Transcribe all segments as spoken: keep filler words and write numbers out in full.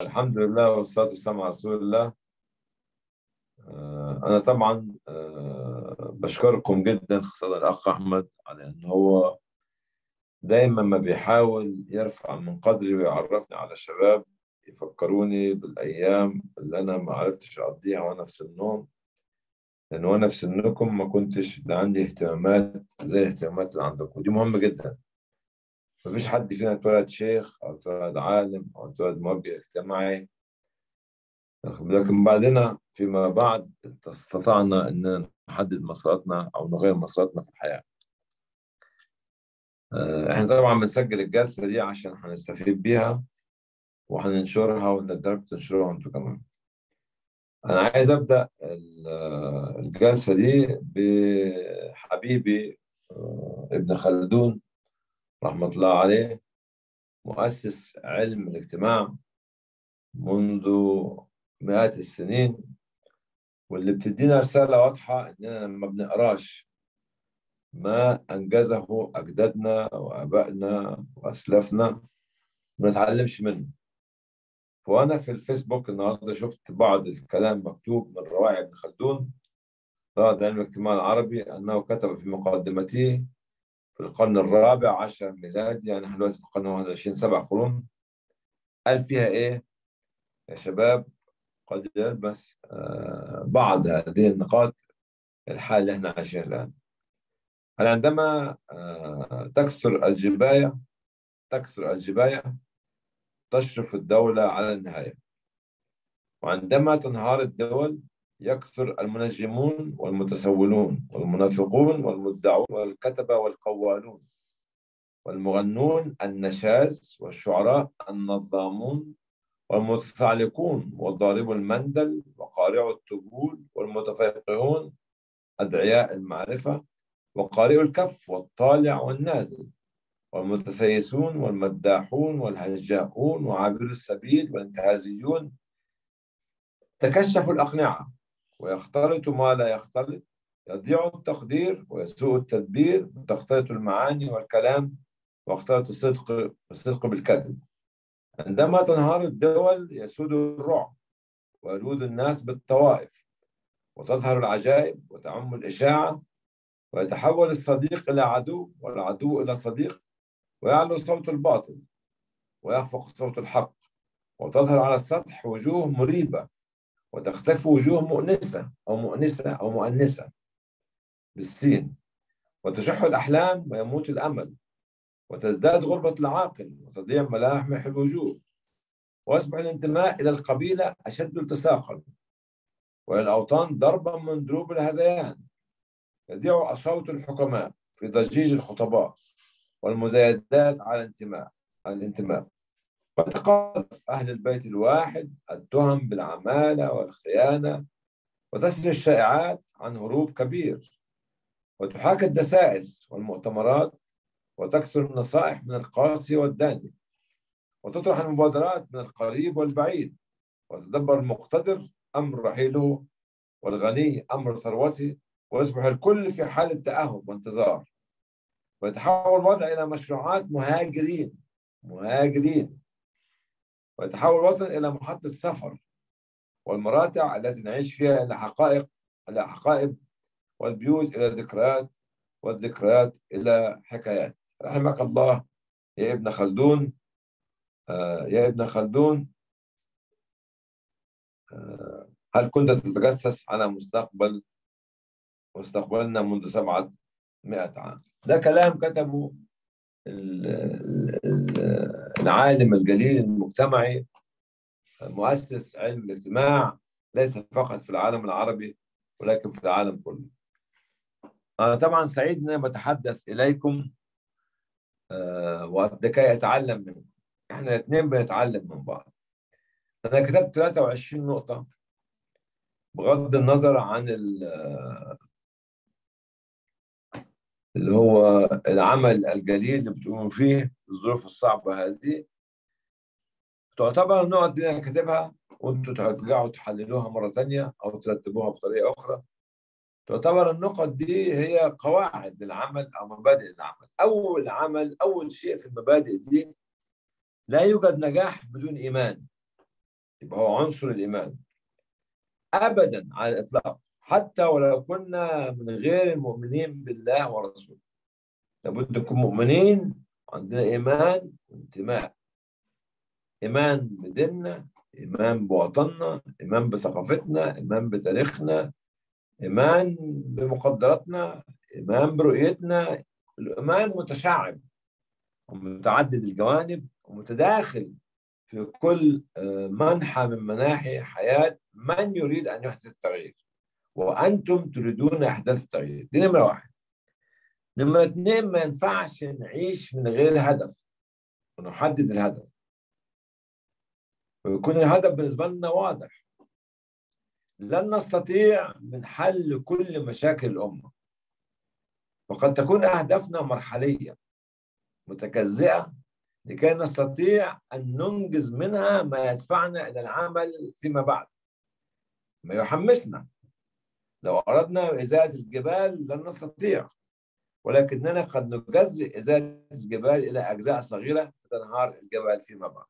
الحمد لله والصلاة والسلام على رسول الله. آه، أنا طبعا آه، بشكركم جدا، خاصة الأخ أحمد، على إن هو دايما ما بيحاول يرفع من قدري ويعرفني على شباب يفكروني بالأيام اللي أنا ما عرفتش أقضيها وأنا في سنهم. لأن وأنا في سنكم ما كنتش لا عندي اهتمامات زي الاهتمامات اللي عندكم، ودي مهمة جدا. مفيش حد فينا اتولد شيخ أو اتولد عالم أو اتولد موجه اجتماعي، لكن بعدنا فيما بعد استطعنا أن نحدد مساراتنا أو نغير مساراتنا في الحياة. آه، إحنا طبعا بنسجل الجلسة دي عشان هنستفيد بيها وهننشرها، وندرب تنشروها أنتوا كمان. أنا عايز أبدأ ال- آه، الجلسة دي بحبيبي آه، ابن خلدون رحمة الله عليه، مؤسس علم الاجتماع منذ مئات السنين، واللي بتدينا رسالة واضحة إننا ما بنقراش ما أنجزه أجدادنا وآبائنا وأسلافنا ما نتعلمش منه. وأنا في الفيسبوك النهاردة شفت بعض الكلام مكتوب من روائع ابن خلدون، رائد علم الاجتماع العربي، أنه كتب في مقدمته في القرن الرابع عشر ميلادي، يعني احنا دلوقتي في القرن الواحد والعشرين، سبع قرون. قال فيها إيه يا شباب؟ قد يلبس آه، بعض هذه النقاط الحال اللي احنا عايشين الآن. هل عندما آه، تكسر الجباية تكسر الجباية تشرف الدولة على النهاية، وعندما تنهار الدول يكثر المنجمون والمتسولون والمنافقون والمدعون والكتبة والقوالون والمغنون النشاز والشعراء النظامون والمتصعلقون وضاربو المندل وقارعو الطبول والمتفقهون أدعياء المعرفة وقارئو الكف والطالع والنازل والمتسيسون والمداحون والهجاؤون وعابرو السبيل والانتهازيون. تكشف الأقنعة ويختلط ما لا يختلط، يضيع التقدير ويسوء التدبير، وتختلط المعاني والكلام واختلط الصدق الصدق بالكذب. عندما تنهار الدول يسود الرعب ويلوذ الناس بالطوائف، وتظهر العجائب وتعم الإشاعة، ويتحول الصديق إلى عدو والعدو إلى صديق، ويعلو صوت الباطل ويخفق صوت الحق، وتظهر على السطح وجوه مريبة وتختفي وجوه مؤنسة أو مؤنسة أو مؤنسة بالسين، وتشح الأحلام ويموت الأمل، وتزداد غربة العاقل وتضيع ملامح الوجوه، ويصبح الانتماء إلى القبيلة أشد التصاقا، وإلى الأوطان ضربا من دروب الهذيان. يضيع صوت الحكماء في ضجيج الخطباء والمزايدات على الانتماء على الانتماء وتقاذف أهل البيت الواحد التهم بالعمالة والخيانة، وتسري الشائعات عن هروب كبير، وتحاكى الدسائس والمؤتمرات، وتكثر النصائح من القاسي والداني، وتطرح المبادرات من القريب والبعيد، وتدبر المقتدر أمر رحيله والغني أمر ثروته، ويصبح الكل في حالة تأهب وانتظار، ويتحول الوضع إلى مشروعات مهاجرين مهاجرين ويتحول الوطن إلى محطة سفر، والمراتع التي نعيش فيها إلى حقائق إلى حقائب، والبيوت إلى ذكريات، والذكريات إلى حكايات. رحمك الله يا ابن خلدون. آه يا ابن خلدون، آه هل كنت تتجسس على مستقبل مستقبلنا منذ سبعة مئة عام؟ ده كلام كتبه ال- ال- العالم الجليل المجتمعي، مؤسس علم الاجتماع، ليس فقط في العالم العربي ولكن في العالم كله. أنا طبعا سعيد أن أنا بتحدث إليكم آه، ولكي أتعلم منكم. إحنا الاثنين بنتعلم من بعض. أنا كتبت ثلاثة وعشرين نقطة، بغض النظر عن ال- اللي هو العمل الجليل اللي بتقوموا فيه في الظروف الصعبة هذه. تعتبر النقط دي أنا كاتبها وأنتوا ترجعوا تحللوها مرة ثانية أو ترتبوها بطريقة أخرى. تعتبر النقط دي هي قواعد العمل أو مبادئ العمل. أول عمل أول شيء في المبادئ دي: لا يوجد نجاح بدون إيمان. يبقى هو عنصر الإيمان أبدا على الإطلاق، حتى ولو كنا من غير المؤمنين بالله ورسوله. لابد نكون مؤمنين، عندنا إيمان وانتماء، إيمان بديننا، إيمان بوطننا، إيمان بثقافتنا، إيمان بتاريخنا، إيمان بمقدراتنا، إيمان برؤيتنا. الإيمان متشعب ومتعدد الجوانب ومتداخل في كل منحى من مناحي حياة من يريد أن يحدث التغيير، وأنتم تريدون إحداث التغيير. دي نمرة واحد. نمرة اثنين، ما ينفعش نعيش من غير هدف ونحدد الهدف ويكون الهدف بالنسبة لنا واضح. لن نستطيع من حل كل مشاكل الأمة، وقد تكون أهدافنا مرحلية متكزئة لكي نستطيع أن ننجز منها ما يدفعنا إلى العمل فيما بعد، ما يحمسنا. لو أردنا إزالة الجبال لن نستطيع، ولكننا قد نجزئ إزالة الجبال إلى أجزاء صغيرة فتنهار الجبل فيما بعد.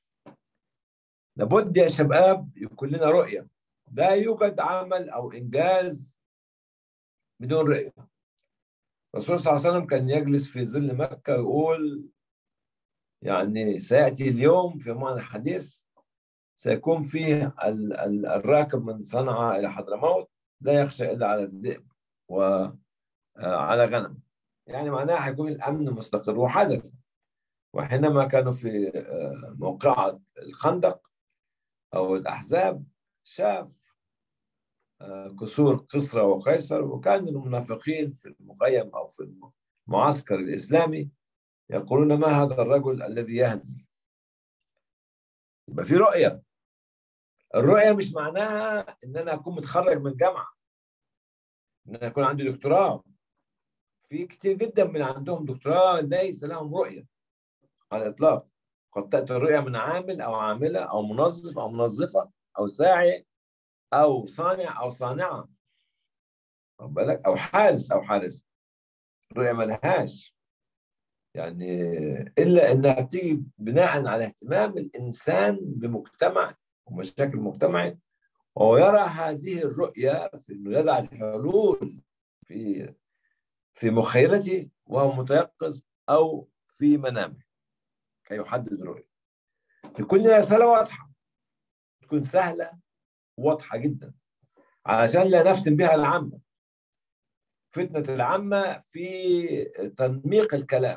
لابد يا شباب يكون لنا رؤية. لا يوجد عمل أو إنجاز بدون رؤية. الرسول صلى الله عليه وسلم كان يجلس في ظل مكة ويقول يعني سيأتي اليوم في معنى الحديث سيكون فيه الراكب من صنعاء إلى حضرموت لا يخشى إلا على الذئب وعلى غنم، يعني معناها هيكون الأمن مستقر. وحدث. وحينما كانوا في موقعة الخندق أو الأحزاب شاف كسور كسرى وقيصر، وكان المنافقين في المخيم أو في المعسكر الإسلامي يقولون ما هذا الرجل الذي يهزم. يبقى في رؤية. الرؤية مش معناها إن أنا أكون متخرج من جامعة، إن أنا يكون عندي دكتوراه. في كتير جدا من عندهم دكتوراه ليس لهم رؤية على الإطلاق. قد تأتي الرؤية من عامل أو عاملة أو منظف أو منظفة أو ساعي أو صانع أو صانعة، واخد بالك، أو حارس أو حارس. الرؤية ملهاش يعني إلا إنها بتيجي بناء على اهتمام الإنسان بمجتمع ومشاكل مجتمعي، وهو يرى هذه الرؤية في إنه يضع الحلول في في مخيلته وهو متيقظ أو في منامه كي يحدد الرؤية. تكون رسالة واضحة، تكون سهلة واضحة جدا علشان لا نفتن بها العامة. فتنة العامة في تنميق الكلام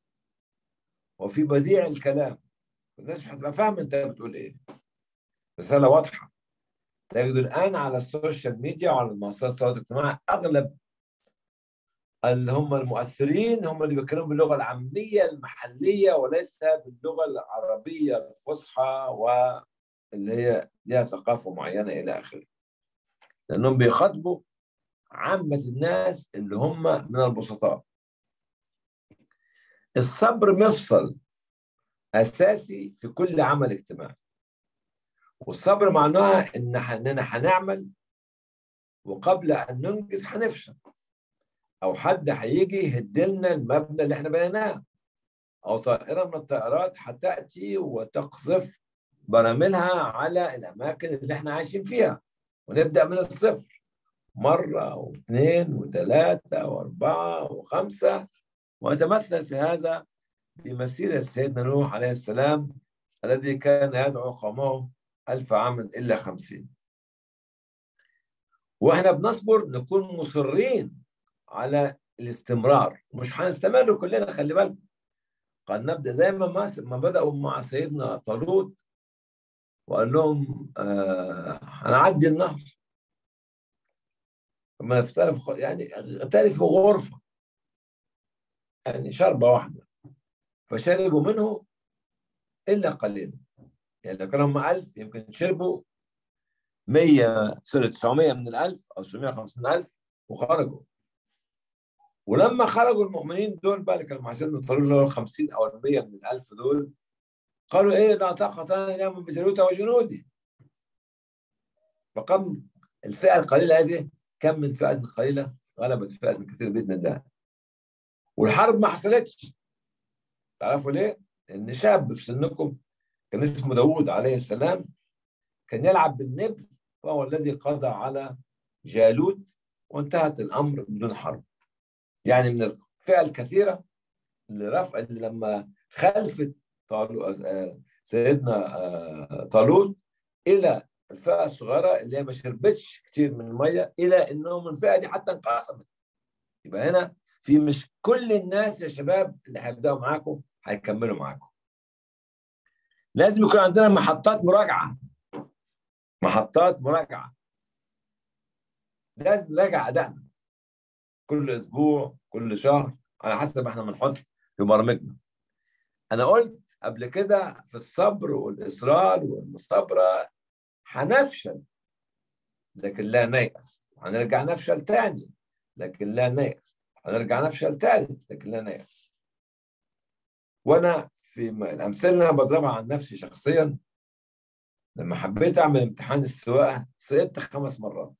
وفي بديع الكلام. الناس مش هتبقى فاهمة أنت بتقول إيه. رسالة واضحة. تجد الآن على السوشيال ميديا وعلى منصات التواصل الاجتماعي أغلب اللي هم المؤثرين هم اللي بيتكلموا باللغة العامية المحلية وليس باللغة العربية الفصحى واللي هي لها ثقافة معينة إلى آخره، لأنهم بيخاطبوا عامة الناس اللي هم من البسطاء. الصبر مفصل أساسي في كل عمل اجتماعي، والصبر معناها إن إننا هنعمل وقبل أن ننجز هنفشل، أو حد هيجي يهدلنا المبنى اللي إحنا بنيناه، أو طائرة من الطائرات هتأتي وتقذف براميلها على الأماكن اللي إحنا عايشين فيها، ونبدأ من الصفر مرة واثنين وثلاثة وأربعة وخمسة. ويتمثل في هذا بمسيرة سيدنا نوح عليه السلام الذي كان يدعو قومه ألف عام إلا خمسين. وإحنا بنصبر نكون مصرين على الاستمرار، مش هنستمر كلنا، خلي بالكم. قد نبدأ زي ما ما بدأوا مع سيدنا طالوت وقال لهم آه هنعدي النهر، لما اختلفوا يعني اختلفوا غرفة يعني شربة واحدة فشربوا منه إلا قليلا. يعني لو كانوا هم ألف يمكن شربوا مية سوري تسعمية من الألف أو تسعمية وخمسين ألف وخرجوا. ولما خرجوا المؤمنين دول بقى اللي كانوا مع سيدنا طالوت اللي هو خمسين أو المية من الألف دول قالوا إيه لا طاقة لنا اليوم بجالوت وجنوده. فقام الفئة القليلة هذه كم من فئة قليلة غلبت فئة كثير بإذن الله. والحرب ما حصلتش. تعرفوا ليه؟ إن شاب في سنكم كان اسمه داوود عليه السلام كان يلعب بالنبل، وهو الذي قضى على جالوت، وانتهت الأمر بدون حرب. يعني من الفئة الكثيرة اللي رفع اللي لما خلفت سيدنا طالوت إلى الفئة الصغيرة اللي هي ما شربتش كتير من المية، إلى إنهم الفئة دي حتى انقسمت. يبقى هنا في مش كل الناس يا شباب اللي هيبدأوا معاكم هيكملوا معاكم. لازم يكون عندنا محطات مراجعة، محطات مراجعة. لازم نراجع أدائنا كل أسبوع، كل شهر، على حسب احنا بنحط في برامجنا. أنا قلت قبل كده في الصبر والإصرار والمثابرة هنفشل لكن لا نيأس، هنرجع نفشل تاني لكن لا نيأس، هنرجع نفشل تالت لكن لا نيأس. وأنا في الأمثلة اللي أنا بضربها عن نفسي شخصيا، لما حبيت أعمل امتحان السواقة سقطت خمس مرات.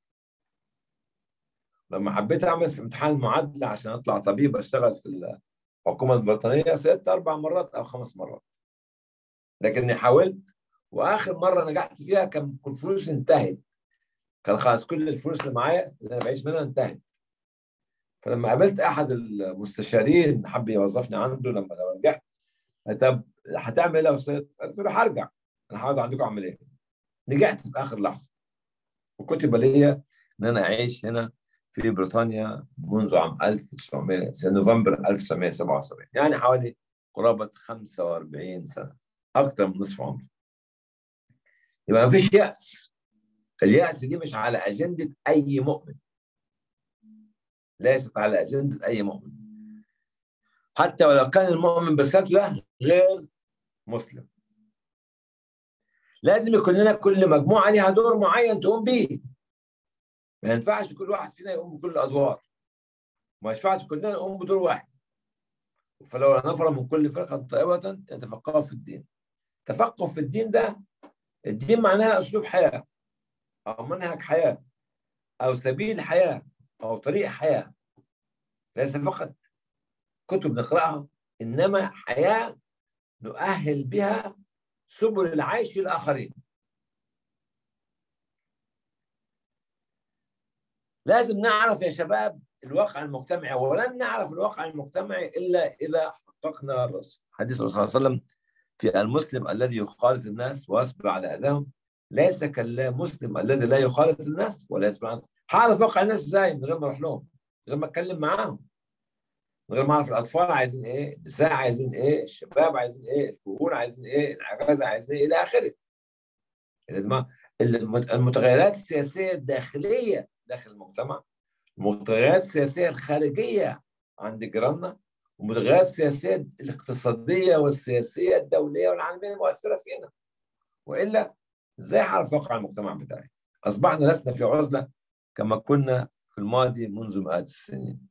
لما حبيت أعمل امتحان المعادلة عشان أطلع طبيب أشتغل في الحكومة البريطانية سقطت أربع مرات أو خمس مرات. لكني حاولت، وآخر مرة نجحت فيها كان الفلوس انتهت، كان خلاص كل الفلوس اللي معايا اللي أنا بعيش منها انتهت. فلما قابلت أحد المستشارين حب يوظفني عنده لما لو نجحت، طب هتعمل إيه لو سقطت؟ قلت له هرجع، أنا هقعد عندكم أعمل إيه؟ نجحت في آخر لحظة، وكتب لي إن أنا أعيش هنا في بريطانيا منذ عام ألف وتسعمائة نوفمبر ألف وتسعمائة وسبعة وسبعين، يعني حوالي قرابة خمسة وأربعين سنة، أكثر من نصف عمري. يبقى ما فيش يأس. اليأس دي مش على أجندة أي مؤمن، ليست على أجندة أي مؤمن، حتى ولو كان المؤمن بذاته ده غير مسلم. لازم يكون لنا كل مجموعة لها دور معين تقوم بيه. ما ينفعش كل واحد فينا يقوم بكل الأدوار، ما ينفعش كلنا نقوم بدور واحد. فلو نفر من كل فرقة طائفة يتفقهوا في الدين. تفقه في الدين ده، الدين معناها أسلوب حياة أو منهج حياة أو سبيل حياة أو طريق حياة، ليس فقط كتب نقرأها، إنما حياة نؤهل بها سبل العيش للآخرين. لازم نعرف يا شباب الواقع المجتمعي، ولن نعرف الواقع المجتمعي إلا إذا حققنا الرسول. حديث الرسول صلى الله عليه وسلم في المسلم الذي يخالط الناس ويصبر على أذاهم ليس كالمسلم الذي لا يخالط الناس ولا يصبر على الناس. هعرف واقع الناس ازاي؟ من غير ما اروح لهم، من غير ما اتكلم معاهم، من غير ما اعرف الاطفال عايزين ايه، النساء عايزين ايه، الشباب عايزين ايه، الكهول عايزين ايه، العجازه عايزين ايه، الى اخره. لازم المتغيرات السياسيه الداخليه داخل المجتمع، المتغيرات السياسيه الخارجيه عند جيراننا، والمتغيرات السياسيه الاقتصاديه والسياسيه الدوليه والعالميه المؤثره فينا. والا ازاي هعرف واقع المجتمع بتاعي؟ اصبحنا لسنا في عزله كما كنا في الماضي منذ مئات السنين.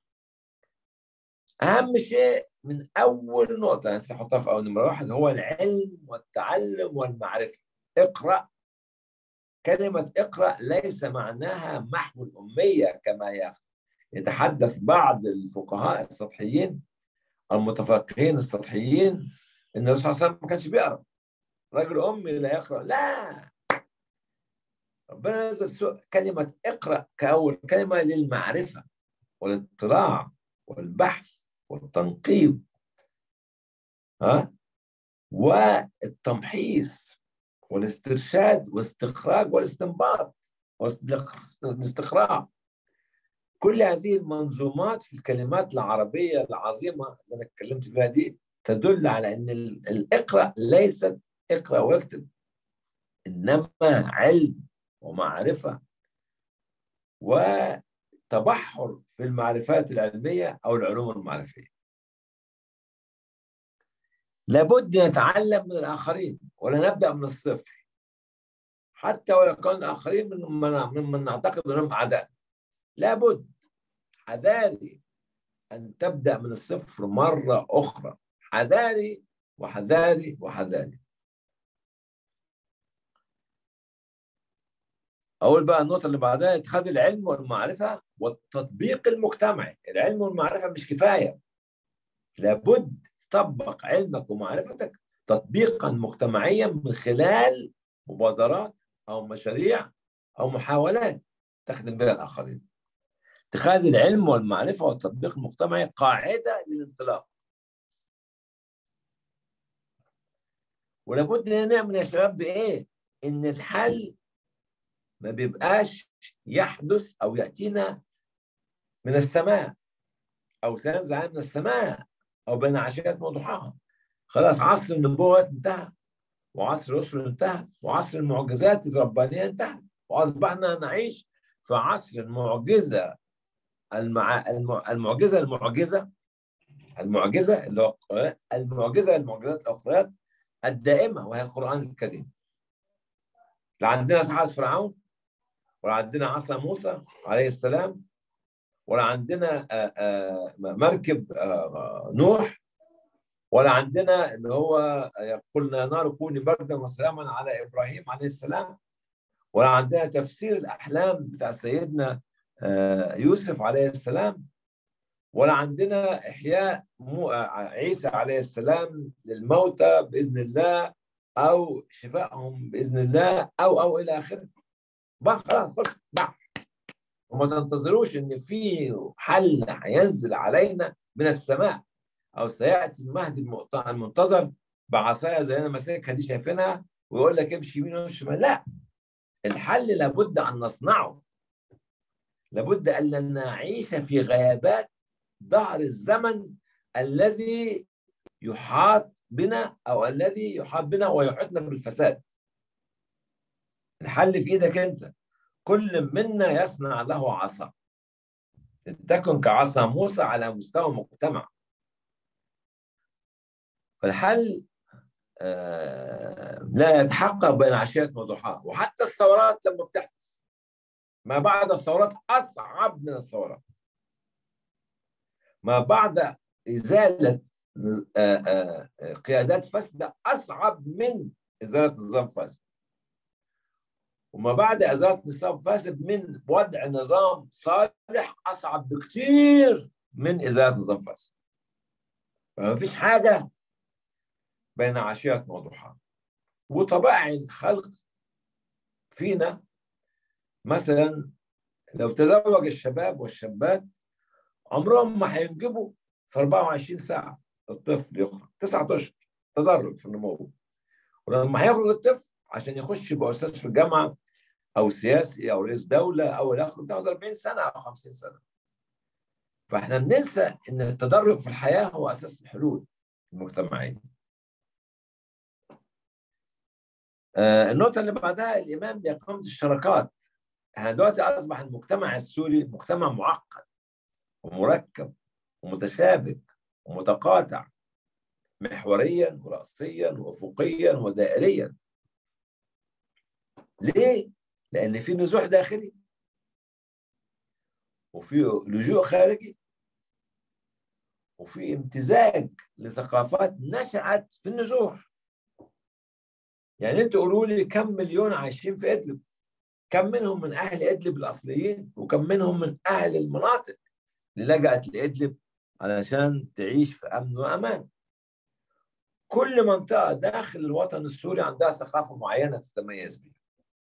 اهم شيء من اول نقطه يعني هحطها في اول نمره واحد هو العلم والتعلم والمعرفه. اقرا. كلمه اقرا ليس معناها محو الاميه كما يتحدث بعض الفقهاء السطحيين المتفقهين السطحيين ان الرسول صلى الله عليه وسلم ما كانش بيقرا. رجل امي لا يقرا، لا. ربنا نزل كلمة اقرأ كأول كلمة للمعرفة والاطلاع والبحث والتنقيب، ها، والتمحيص والاسترشاد والاستخراج والاستنباط والاستقراء. كل هذه المنظومات في الكلمات العربية العظيمة اللي أنا اتكلمت بها دي تدل على أن الإقرأ ليست اقرأ واكتب، إنما علم ومعرفة وتبحر في المعرفات العلمية أو العلوم المعرفية. لابد نتعلم من الآخرين ولا نبدأ من الصفر، حتى ولو كان الآخرين ممن من نعتقد أنهم أعداء. لابد حذاري أن تبدأ من الصفر مرة أخرى، حذاري وحذاري وحذاري. أقول بقى النقطة اللي بعدها اتخاذ العلم والمعرفة والتطبيق المجتمعي. العلم والمعرفة مش كفاية، لابد تطبق علمك ومعرفتك تطبيقا مجتمعيا من خلال مبادرات أو مشاريع أو محاولات تخدم بها الآخرين. اتخاذ العلم والمعرفة والتطبيق المجتمعي قاعدة للانطلاق. ولابد ان نؤمن يا شباب بايه؟ ان الحل ما بيبقاش يحدث او ياتينا من السماء او سينزل من السماء او بين عشيات وضحاها. خلاص عصر النبوات انتهى، وعصر الرسل انتهى، وعصر المعجزات الربانيه انتهى، واصبحنا نعيش في عصر المعجزه المع... المعجزه المعجزه المعجزه اللي هو المعجزه المعجزات الاخرى الدائمه وهي القران الكريم. لا عندنا سحرة فرعون، ولا عندنا عصا موسى عليه السلام، ولا عندنا مركب نوح، ولا عندنا اللي هو قلنا يا نار كوني بردا وسلاما على ابراهيم عليه السلام، ولا عندنا تفسير الاحلام بتاع سيدنا يوسف عليه السلام، ولا عندنا احياء عيسى عليه السلام للموتى باذن الله او شفائهم باذن الله او او الى اخره. بقى خلاص خلص بقى، وما تنتظروش ان في حل هينزل علينا من السماء او سياتي المهدي المنتظر بعصايه زي انا ماسكها دي شايفينها ويقول لك امشي يمين وامشي شمال. لا، الحل لابد ان نصنعه، لابد ان نعيش في غيابات ظهر الزمن الذي يحاط بنا او الذي يحاط بنا ويحيطنا بالفساد. الحل في ايدك انت، كل منا يصنع له عصا تكن كعصا موسى على مستوى مجتمع. فالحل آه لا يتحقق بين عشية وضحاها. وحتى الثورات لما بتحدث، ما بعد الثورات أصعب من الثورات. ما بعد إزالة آه آه قيادات فاسدة أصعب من إزالة نظام فاسد. وما بعد إزالة نظام فاسد من وضع نظام صالح أصعب بكثير من إزالة نظام فاسد. فما فيش حاجة بين عشية وضحاها. وطبائع الخلق فينا، مثلا لو تزوج الشباب والشابات عمرهم ما هينجبوا في أربعة وعشرين ساعة. الطفل يخرج تسعة أشهر تدرج في النمو، ولما هيخرج الطفل عشان يخش يبقى أستاذ في الجامعة أو سياسي أو رئيس دولة أو إلى آخره تاخد أربعين سنة أو خمسين سنة. فإحنا بننسى إن التدرج في الحياة هو أساس الحلول المجتمعية. آه النقطة اللي بعدها الإيمان بإقامة الشراكات. احنا دلوقتي أصبح المجتمع السوري مجتمع معقد ومركب ومتشابك ومتقاطع محوريا ورأسيا وأفقيا ودائريا. ليه؟ لأن في نزوح داخلي وفي لجوء خارجي وفي امتزاج لثقافات نشأت في النزوح. يعني انتوا قولوا لي كم مليون عايشين في إدلب؟ كم منهم من أهل إدلب الأصليين؟ وكم منهم من أهل المناطق اللي لجأت لإدلب علشان تعيش في أمن وأمان؟ كل منطقة داخل الوطن السوري عندها ثقافة معينة تتميز بها.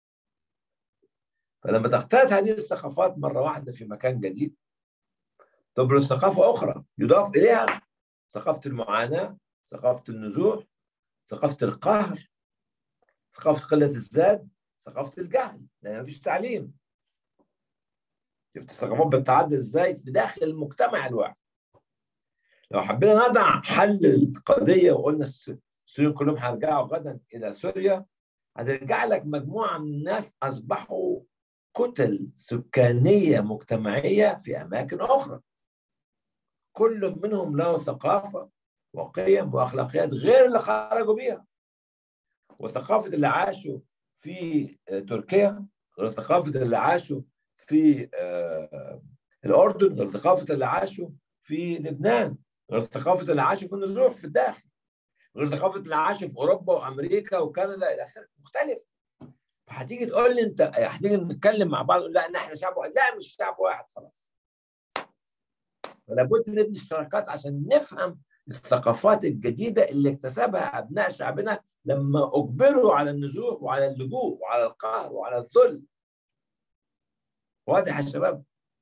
فلما تختلط هذه الثقافات مرة واحدة في مكان جديد تبرز ثقافة أخرى يضاف إليها ثقافة المعاناة، ثقافة النزوح، ثقافة القهر، ثقافة قلة الزاد، ثقافة الجهل، لأن مفيش تعليم. شفت الثقافات بتتعدد إزاي في داخل المجتمع الواحد. لو حبينا نضع حل القضية وقلنا السوريين كلهم هيرجعوا غدا إلى سوريا، هترجع لك مجموعة من الناس أصبحوا كتل سكانية مجتمعية في أماكن أخرى. كل منهم له ثقافة وقيم وأخلاقيات غير اللي خرجوا بيها. وثقافة اللي عاشوا في تركيا غير ثقافة اللي عاشوا في الأردن، غير ثقافة اللي عاشوا في لبنان، غير ثقافة اللي عاشوا في النزوح في الداخل، غير ثقافة اللي عاشوا في أوروبا وأمريكا وكندا إلى آخره. مختلف. فهتيجي تقول لي أنت هتيجي نتكلم مع بعض لا احنا شعب واحد. لا مش شعب واحد خلاص. فلا بد نبني اشتراكات عشان نفهم الثقافات الجديدة اللي اكتسبها أبناء شعبنا لما أجبروا على النزوح وعلى اللجوء وعلى القهر وعلى الذل. واضح يا شباب؟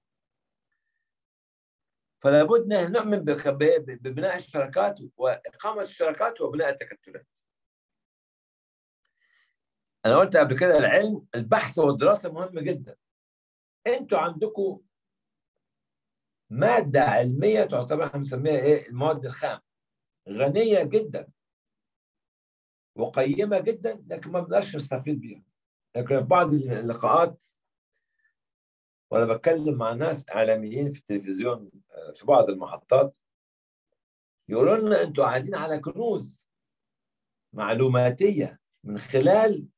فلا بد ان نؤمن ببناء الشراكات واقامه الشراكات وبناء التكتلات. انا قلت قبل كده العلم، البحث والدراسه مهم جدا. انتوا عندكم ماده علميه تعتبر احنا بنسميها ايه؟ المواد الخام، غنيه جدا وقيمه جدا، لكن ما بنقدرش نستفيد بيها. لكن في بعض اللقاءات وانا بتكلم مع ناس اعلاميين في التلفزيون في بعض المحطات، يقولوا لنا انتوا قاعدين على كنوز معلوماتيه من خلال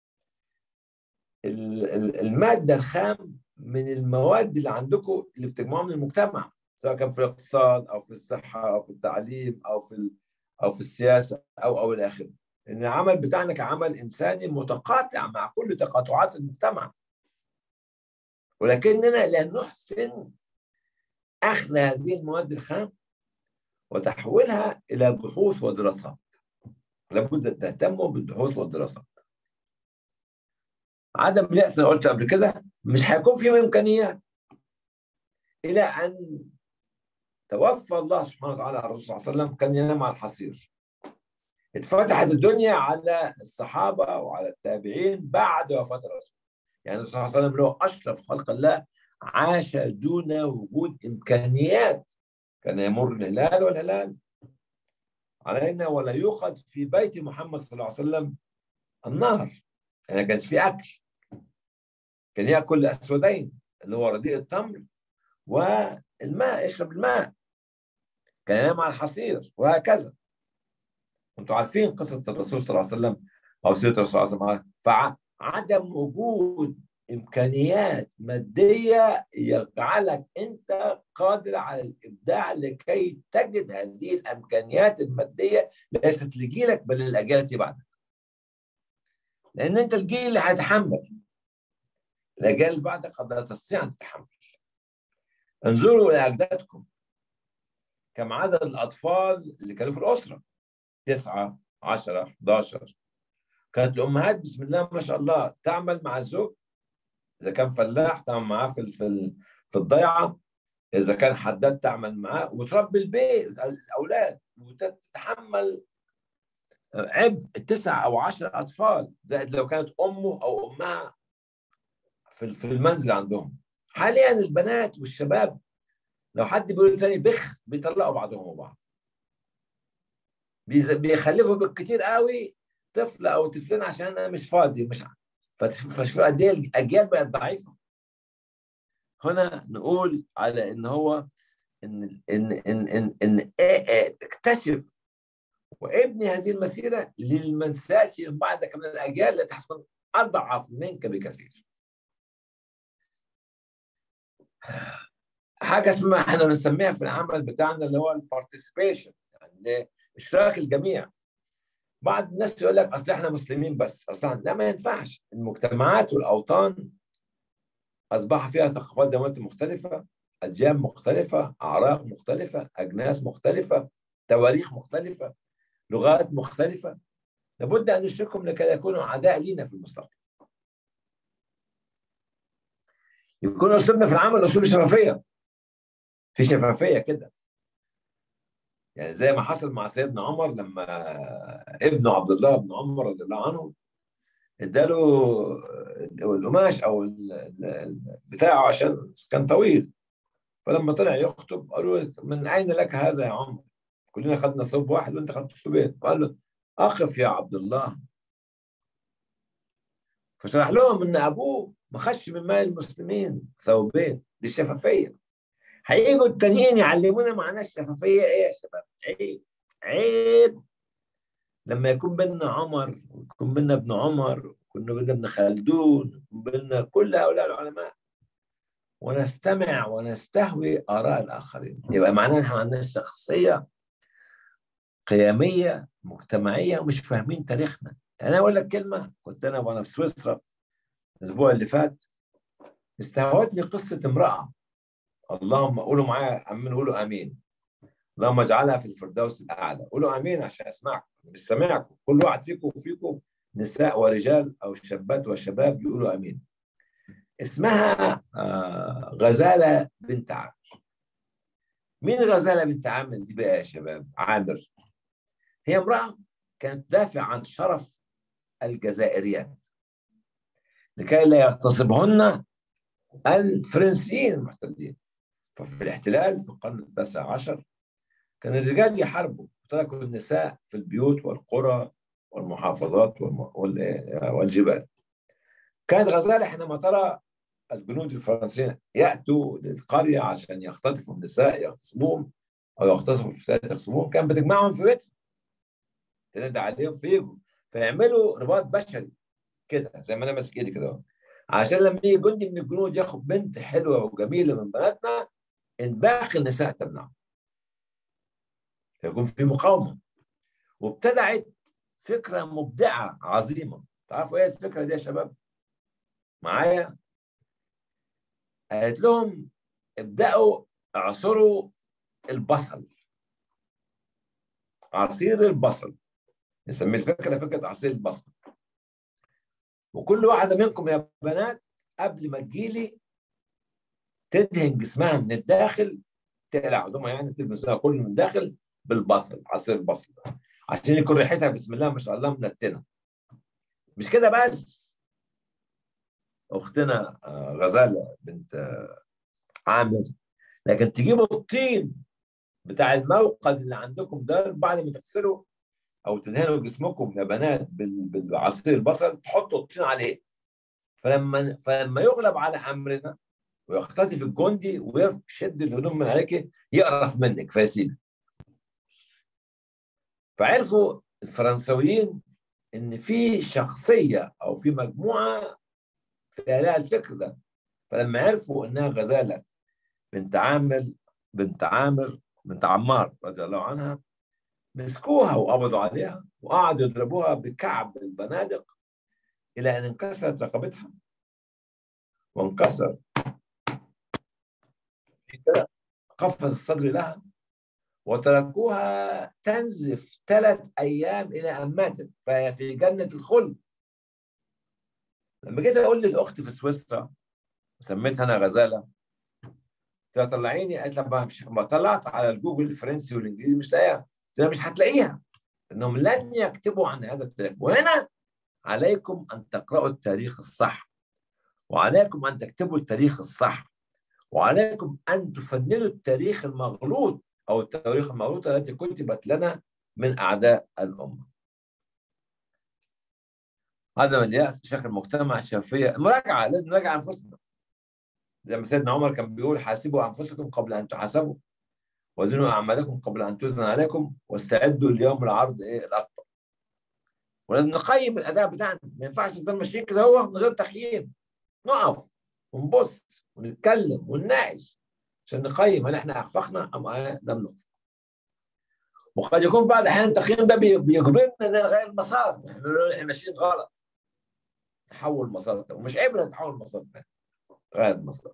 الماده الخام من المواد اللي عندكم اللي بتجمعوها من المجتمع، سواء كان في الاقتصاد او في الصحه او في التعليم او في او في السياسه او او الى اخره. ان العمل بتاعنا كعمل انساني متقاطع مع كل تقاطعات المجتمع، ولكننا لا نحسن اخذ هذه المواد الخام وتحويلها الى بحوث ودراسات. لابد ان تهتموا بالبحوث والدراسات. عدم اليأس انا قلت قبل كده، مش هيكون في امكانيات الى ان توفى الله سبحانه وتعالى على الرسول صلى الله عليه وسلم، كان ينام على الحصير. اتفتحت الدنيا على الصحابه وعلى التابعين بعد وفاه الرسول. يعني الرسول صلى الله عليه وسلم له اشرف خلق الله عاش دون وجود امكانيات. كان يمر الهلال والهلال علينا ولا يوقد في بيت محمد صلى الله عليه وسلم النهر، يعني ما كانش في اكل. كان ياكل الاسودين اللي هو رديء التمر والماء، يشرب الماء. كان ينام على الحصير وهكذا. انتوا عارفين قصه الرسول صلى الله عليه وسلم او سيره الرسول صلى الله عليه وسلم. فعدم وجود امكانيات ماديه يجعلك انت قادر على الابداع لكي تجد هذه الامكانيات الماديه ليست لجيلك بل للاجيال التي بعدك. لان انت الجيل اللي هيتحمل، الاجيال اللي بعدك قد لا تستطيع ان تتحمل. انظروا الى اجدادكم، كم عدد الاطفال اللي كانوا في الاسره؟ تسعه، عشرة، احداشر. كانت الامهات بسم الله ما شاء الله تعمل مع الزوج، اذا كان فلاح تعمل معاه في في في الضيعه، اذا كان حداد تعمل معاه، وتربي البيت الاولاد وتتحمل عبء تسع او عشر اطفال، زائد لو كانت امه او امها في في المنزل عندهم. حاليا البنات والشباب لو حد بيقول تاني بخ بيطلقوا بعضهم وبعض، بيخلفوا بالكتير قوي طفل او طفلين عشان انا مش فاضي مش عارف. فشوف قد ايه الاجيال بقت ضعيفه. هنا نقول على ان هو ان ان ان ان, إن اكتشف وابني هذه المسيره لمن سياتي من بعدك من الاجيال التي تكون اضعف منك بكثير. حاجه اسمها احنا بنسميها في العمل بتاعنا اللي هو البارتيسيبيشن، يعني اشراك الجميع. بعض الناس يقول لك اصل احنا مسلمين بس، اصلا لا، ما ينفعش. المجتمعات والاوطان اصبح فيها ثقافات زي ما قلت مختلفه، اديان مختلفه، اعراق مختلفه، اجناس مختلفه، تواريخ مختلفه، لغات مختلفه. لابد ان نشركهم لكي يكونوا اعداء لينا في المستقبل. يكون اسلوبنا في العمل اسلوب شفافيه، في شفافيه كده، يعني زي ما حصل مع سيدنا عمر لما ابنه عبد الله بن عمر رضي الله عنه اداله القماش او بتاعه عشان كان طويل. فلما طلع يخطب قالوا له من اين لك هذا يا عمر؟ كلنا خدنا ثوب واحد وانت خدت ثوبين. فقال له اخف يا عبد الله. فشرح لهم ان ابوه ما خدش من مال المسلمين ثوبين، دي الشفافيه. هيجوا التانيين يعلمونا معناها الشفافيه ايه يا شباب؟ عيب عيب لما يكون بيننا عمر ويكون بيننا ابن عمر ويكون بيننا ابن خلدون ويكون بيننا كل هؤلاء العلماء ونستمع ونستهوي آراء الآخرين، يبقى معناها احنا ما عندناش شخصية قيمية مجتمعية ومش فاهمين تاريخنا. يعني أنا أقول لك كلمة، كنت أنا وأنا في سويسرا الأسبوع اللي فات، استهوتني قصة امرأة. اللهم قولوا معايا، أمين، قولوا آمين. اللهم اجعلها في الفردوس الاعلى. قولوا امين عشان اسمعكم، مش سامعكم. كل واحد فيكم وفيكم نساء ورجال او شابات وشباب يقولوا امين. اسمها آه غزاله بنت عامر. مين غزاله بنت عامر دي بقى يا شباب؟ عامر هي امراه كانت تدافع عن شرف الجزائريات لكي لا يغتصبهن الفرنسيين المحتلين. ففي الاحتلال في القرن التاسع عشر كان الرجال يحاربوا وتركوا النساء في البيوت والقرى والمحافظات والجبال. كانت غزالة حينما ترى الجنود الفرنسيين يأتوا للقرية عشان يختطفوا النساء يغتصبوهم أو يغتصبوا الفتيات يغتصبوهم، كان بتجمعهم في بيتها تنادي عليهم فيجوا فيعملوا رباط بشري كده زي ما أنا ماسك إيدي كده، عشان لما يجي جندي من الجنود ياخد بنت حلوة وجميلة من بناتنا باقي النساء تمنعه، يكون في مقاومة. وابتدعت فكرة مبدعة عظيمة. تعرفوا ايه الفكرة دي يا شباب؟ معايا؟ قالت لهم ابدأوا اعصروا البصل، عصير البصل، نسميه الفكرة فكرة عصير البصل. وكل واحدة منكم يا بنات قبل ما تجيلي تدهن جسمها من الداخل، تقلع هدومها يعني، تلبس جسمها كله من الداخل بالبصل، عصير البصل، عشان يكون ريحتها بسم الله ما شاء الله منتنه. مش كده بس، اختنا غزاله بنت عامر، لكن تجيبوا الطين بتاع الموقد اللي عندكم ده بعد ما تغسلوا او تدهنوا جسمكم يا بنات بالعصير البصل، تحطوا الطين عليه، فلما فلما يغلب على امرنا ويختطف الجندي ويشد الهدوم من عليك يقرف منك فيسيبك. فعرفوا الفرنسويين ان في شخصيه او في مجموعه في لها الفكر ده، فلما عرفوا انها غزاله بنت عامر بنت عامر بنت عمار رضي الله عنها، مسكوها وقبضوا عليها وقعدوا يضربوها بكعب البنادق الى ان انكسرت رقبتها وانكسر قفز الصدر لها، وتركوها تنزف ثلاث ايام الى ان ماتت، فهي في جنه الخلد. لما جيت اقول للاخت في سويسرا وسميتها انا غزاله، طلعيني، قالت لما طلعت على الجوجل الفرنسي والانجليزي مش لاقيها، مش هتلاقيها، انهم لن يكتبوا عن هذا التاريخ. وهنا عليكم ان تقرأوا التاريخ الصح، وعليكم ان تكتبوا التاريخ الصح، وعليكم ان تفندوا التاريخ المغلوط او التواريخ المغلوطه التي كتبت لنا من اعداء الامه. هذا من اليأس شكل المجتمع الشفافيه. المراجعه، لازم نراجع انفسنا زي ما سيدنا عمر كان بيقول: حاسبوا انفسكم قبل ان تحاسبوا، وزنوا اعمالكم قبل ان تزن عليكم، واستعدوا ليوم العرض ايه الاكبر. ولازم نقيم الاداء بتاعنا، ما ينفعش نفضل ماشيين كده هو من غير تقييم. نقف ونبص ونتكلم ونناقش عشان نقيم هل احنا اخفقنا ام لم نخفق. وقد يكون بعض الاحيان التقييم ده بيجبرنا نغير المسار، احنا ماشيين غلط، نحول مسار، ومش عيب نتحول مسار تاني، تغير المسار.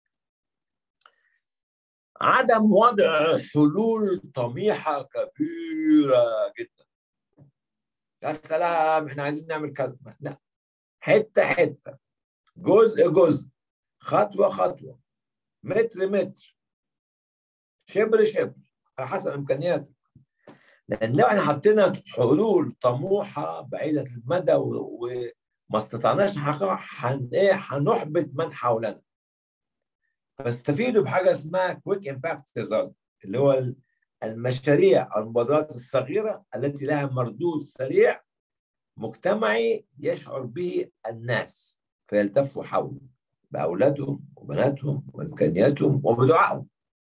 عدم وضع حلول طميحه كبيره جدا. يا سلام احنا عايزين نعمل كذا، لا، حته حته، جزء جزء، خطوه خطوه، متر متر، شبر شبر، على حسب امكانياتك. لان لو احنا حطينا حلول طموحه بعيده المدى وما استطعناش نحققها، هن ايه هنحبط من حولنا. فاستفيدوا بحاجه اسمها كويك امباكت ريزلت، اللي هو المشاريع او المبادرات الصغيره التي لها مردود سريع مجتمعي يشعر به الناس فيلتفوا حوله باولادهم وبناتهم وامكانياتهم وبدعائهم.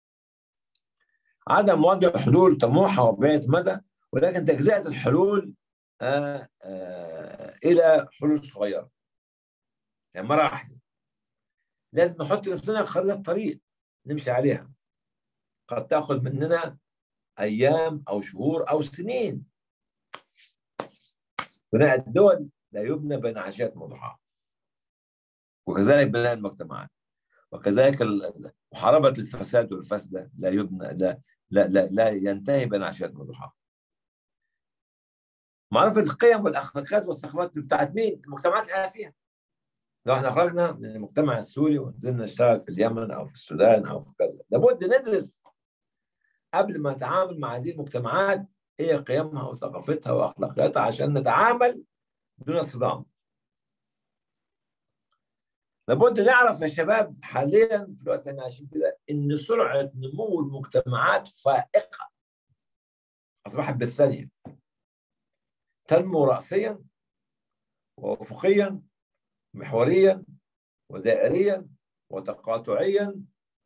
عدم وضع حلول طموحه وبعيده مدى، ولكن تجزئه الحلول آآ آآ الى حلول صغيره، يعني مراحل. لازم نحط نفسنا خريطه طريق نمشي عليها، قد تاخذ مننا ايام او شهور او سنين. بناء الدول لا يبنى بين عشيات مضحاه، وكذلك بناء المجتمعات، وكذلك محاربه الفساد والفسده لا يبنى لا لا لا لا ينتهي بين عشية وضحاها. معرفة القيم والأخلاقيات والثقافات بتاعت مين؟ المجتمعات اللي احنا فيها. لو احنا خرجنا من المجتمع السوري ونزلنا نشتغل في اليمن أو في السودان أو في كذا، لابد ندرس قبل ما نتعامل مع هذه المجتمعات ايه قيمها وثقافتها واخلاقياتها عشان نتعامل دون صدام. لابد نعرف يا شباب حاليا في الوقت اللي احنا عايشين فيه ده ان سرعه نمو المجتمعات فائقه، اصبحت بالثانيه، تنمو راسيا وافقيا محوريا ودائريا وتقاطعيا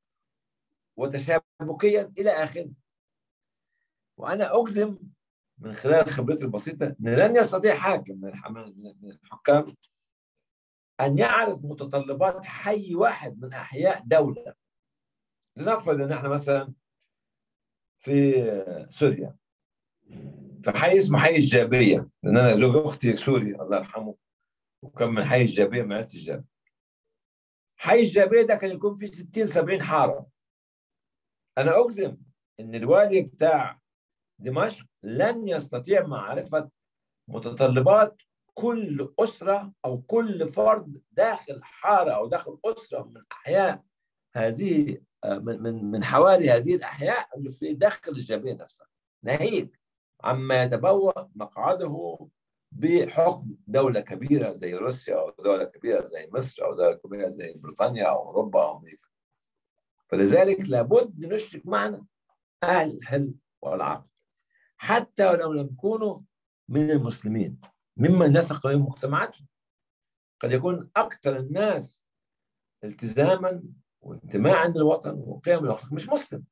وتشابكيا الى اخره. وانا اجزم من خلال خبرتي البسيطه ان لن يستطيع حاكم من الحكام أن يعرف متطلبات حي واحد من أحياء دولة. لنفرض أن احنا مثلا في سوريا في حي اسمه حي الجابية، لأن أنا زوج أختي سوري الله يرحمه وكان من حي الجابية من عيلة الجابية. حي الجابية ده كان يكون فيه ستين سبعين حارة. أنا أجزم أن الوالي بتاع دمشق لن يستطيع معرفة متطلبات كل أسرة أو كل فرد داخل حارة أو داخل أسرة من أحياء هذه من من من حوالي هذه الأحياء اللي في داخل الجابية نفسها، ناهيك عما يتبوأ مقعده بحكم دولة كبيرة زي روسيا أو دولة كبيرة زي مصر أو دولة كبيرة زي بريطانيا أو أوروبا أو أمريكا. فلذلك لابد نشرك معنا أهل الحل والعقد حتى ولو لم يكونوا من المسلمين ممن يثق بهم مجتمعاتهم. قد يكون أكثر الناس التزاما وانتماء للوطن وقيم الأخلاق مش مسلم،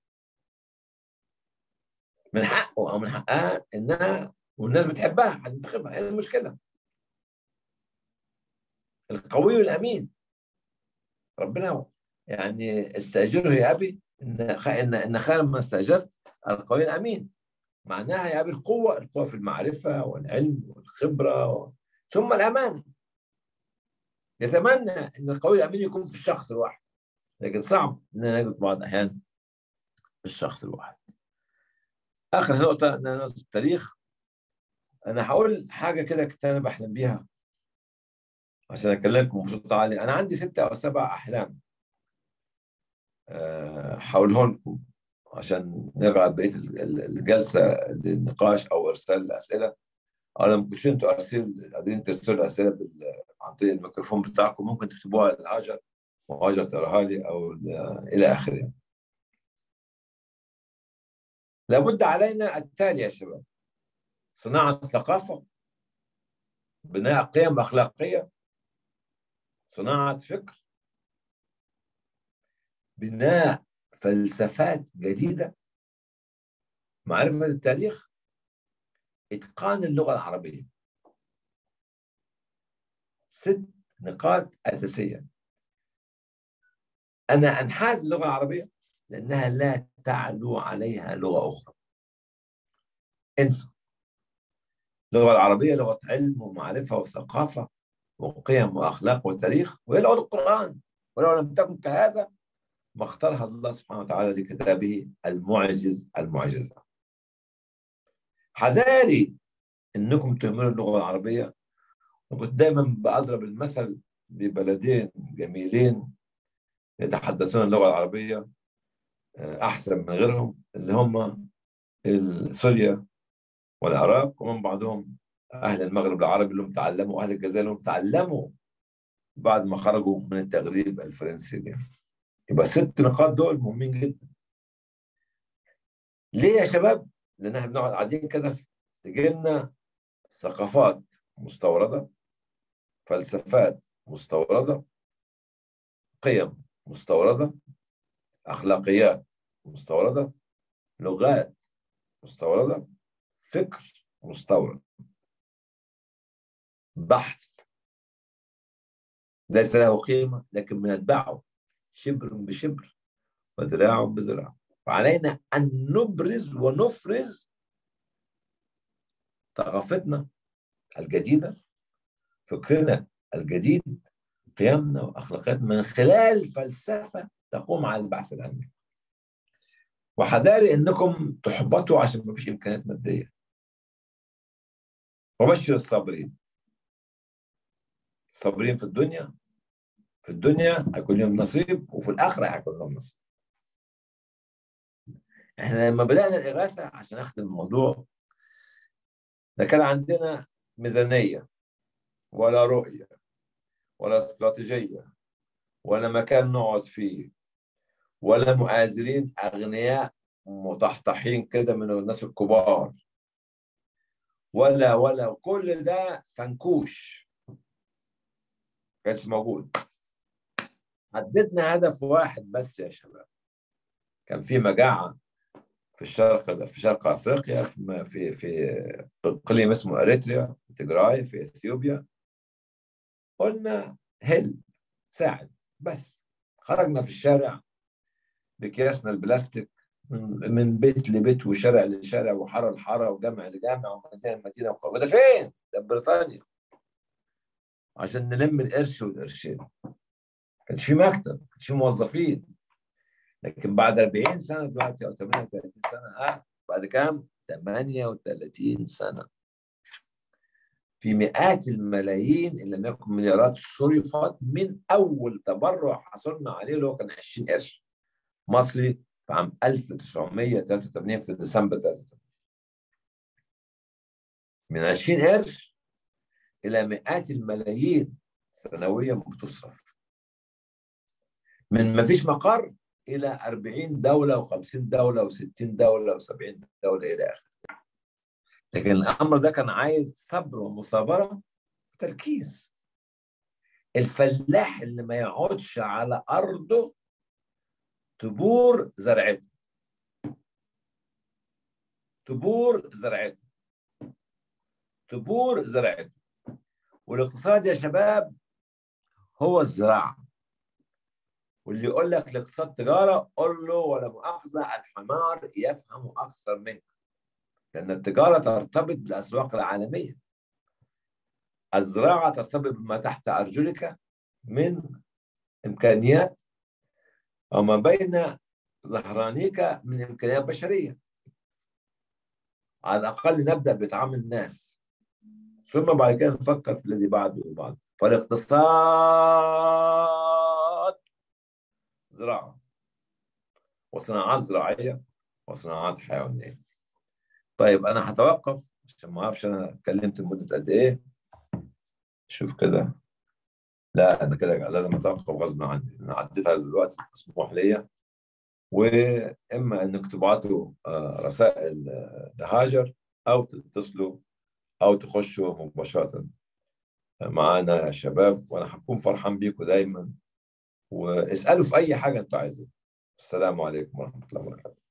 من حقه أو من حقها إنها والناس بتحبها هتنتخبها. إيه المشكلة؟ القوي الأمين ربنا يعني استأجره يا أبي إن خ... إن إن خير ما استأجرت القوي الأمين. معناها يا أبي القوة، القوة في المعرفة والعلم والخبرة و... ثم الأمانة. يتمنى إن القوي الأمين يكون في الشخص الواحد، لكن صعب إننا نجد بعض الأحيان في الشخص الواحد. آخر نقطة إن نقطة التاريخ. أنا هقول حاجة كده كنت أنا بحلم بيها عشان أكلمكم بصوت عالي. أنا عندي ستة أو سبع أحلام هقولهم لكم عشان نرجع بقية الجلسة للنقاش أو إرسال الأسئلة. أو لما كنتش أنتوا أرسل قادرين ترسلوا الأسئلة بال... عن طريق الميكروفون بتاعكم ممكن تكتبوها لهاجر وهاجر تقراها لي أو إلى آخره. لابد علينا التالي يا شباب: صناعة ثقافة، بناء قيم أخلاقية، صناعة فكر، بناء فلسفات جديدة، معرفة التاريخ، إتقان اللغة العربية. ست نقاط أساسية. أنا أنحاز اللغة العربية لأنها لا تعلو عليها لغة أخرى. انسوا. اللغة العربية لغة علم ومعرفة وثقافة وقيم وأخلاق وتاريخ، وهي لغة القرآن، ولو لم تكن كهذا ما اختارها الله سبحانه وتعالى لكتابه المعجز المعجزة. حذاري إنكم تهملوا اللغة العربية. وكنت دايما بأضرب المثل ببلدين جميلين يتحدثون اللغة العربية أحسن من غيرهم، اللي هم سوريا والعراق، ومن بعضهم أهل المغرب العربي اللي هم تعلموا، وأهل الجزائر اللي هم تعلموا بعد ما خرجوا من التغريب الفرنسي دي. يبقى الست نقاط دول مهمين جدا. ليه يا شباب؟ لأن احنا بنقعد قاعدين كده تجي لنا ثقافات مستوردة، فلسفات مستوردة، قيم مستوردة، أخلاقيات مستوردة، لغات مستوردة، فكر مستورد، بحث ليس له قيمة لكن بنتبعه شبر بشبر وذراع بذراع. وعلينا أن نبرز ونفرز ثقافتنا الجديدة، فكرنا الجديد، قيمنا وأخلاقياتنا من خلال فلسفة تقوم على البحث العلمي. وحذاري انكم تحبطوا عشان ما فيش امكانيات ماديه. وبشر الصابرين. الصابرين في الدنيا في الدنيا هيكون لهم نصيب، وفي الاخره هيكون لهم نصيب. احنا لما بدانا الاغاثه، عشان اختم الموضوع ده، كان عندنا ميزانيه ولا رؤيه ولا استراتيجيه ولا مكان نقعد فيه ولا مؤازرين اغنياء مطحطحين كده من الناس الكبار، ولا ولا كل ده فنكوش ما كانش موجود. حددنا هدف واحد بس يا شباب. كان في مجاعه في الشرق في شرق افريقيا، في في في اقليم اسمه اريتريا، تجراي في اثيوبيا. قلنا هل ساعد. بس خرجنا في الشارع بأكياسنا البلاستيك، من من بيت لبيت وشارع لشارع وحاره لحاره وجامع لجامع ومدينه لمدينه. وده فين؟ ده بريطانيا. عشان نلم القرش والقرشين. ما كانش في مكتب، ما كانش في موظفين. لكن بعد أربعين سنه دلوقتي او ثمانية وثلاثين سنه، اه بعد كام؟ ثمانية وثلاثين سنه. في مئات الملايين ان لم يكن مليارات صرفت من اول تبرع حصلنا عليه، اللي هو كان عشرين قرش مصري في عام ألف وتسعمائة وثلاثة وثمانين في ديسمبر ثلاثة وثمانين. من عشرين قرش الى مئات الملايين سنويا بتصرف. من ما فيش مقر الى أربعين دوله و50 دوله و60 دوله و70 دوله الى اخره. لكن الامر ده كان عايز صبر ومثابره وتركيز. الفلاح اللي ما يقعدش على ارضه تبور زرعته تبور زرعته تبور زرعته والاقتصاد يا شباب هو الزراعه. واللي يقول لك الاقتصاد تجاره، قول له ولا مؤاخذه الحمار يفهم اكثر منك. لان التجاره ترتبط بالاسواق العالميه. الزراعه ترتبط بما تحت ارجلك من امكانيات، وما بين ظهرانيك من امكانيات بشريه. على الاقل نبدا بطعام الناس، ثم بعد كده نفكر في الذي بعده وبعده. فالاقتصاد زراعه وصناعات زراعيه وصناعات حيوانيه. طيب انا هتوقف عشان ما اعرفش انا اتكلمت لمده قد ايه. شوف كده. لا انا كده لازم اتوقف غصب عني، انا عديت على الوقت المسموح ليا. واما انك تبعتوا رسائل لهاجر، او تتصلوا او تخشوا مباشره معانا يا شباب، وانا هكون فرحان بيكم دايما. واسالوا في اي حاجه انتوا عايزين. السلام عليكم ورحمه الله وبركاته.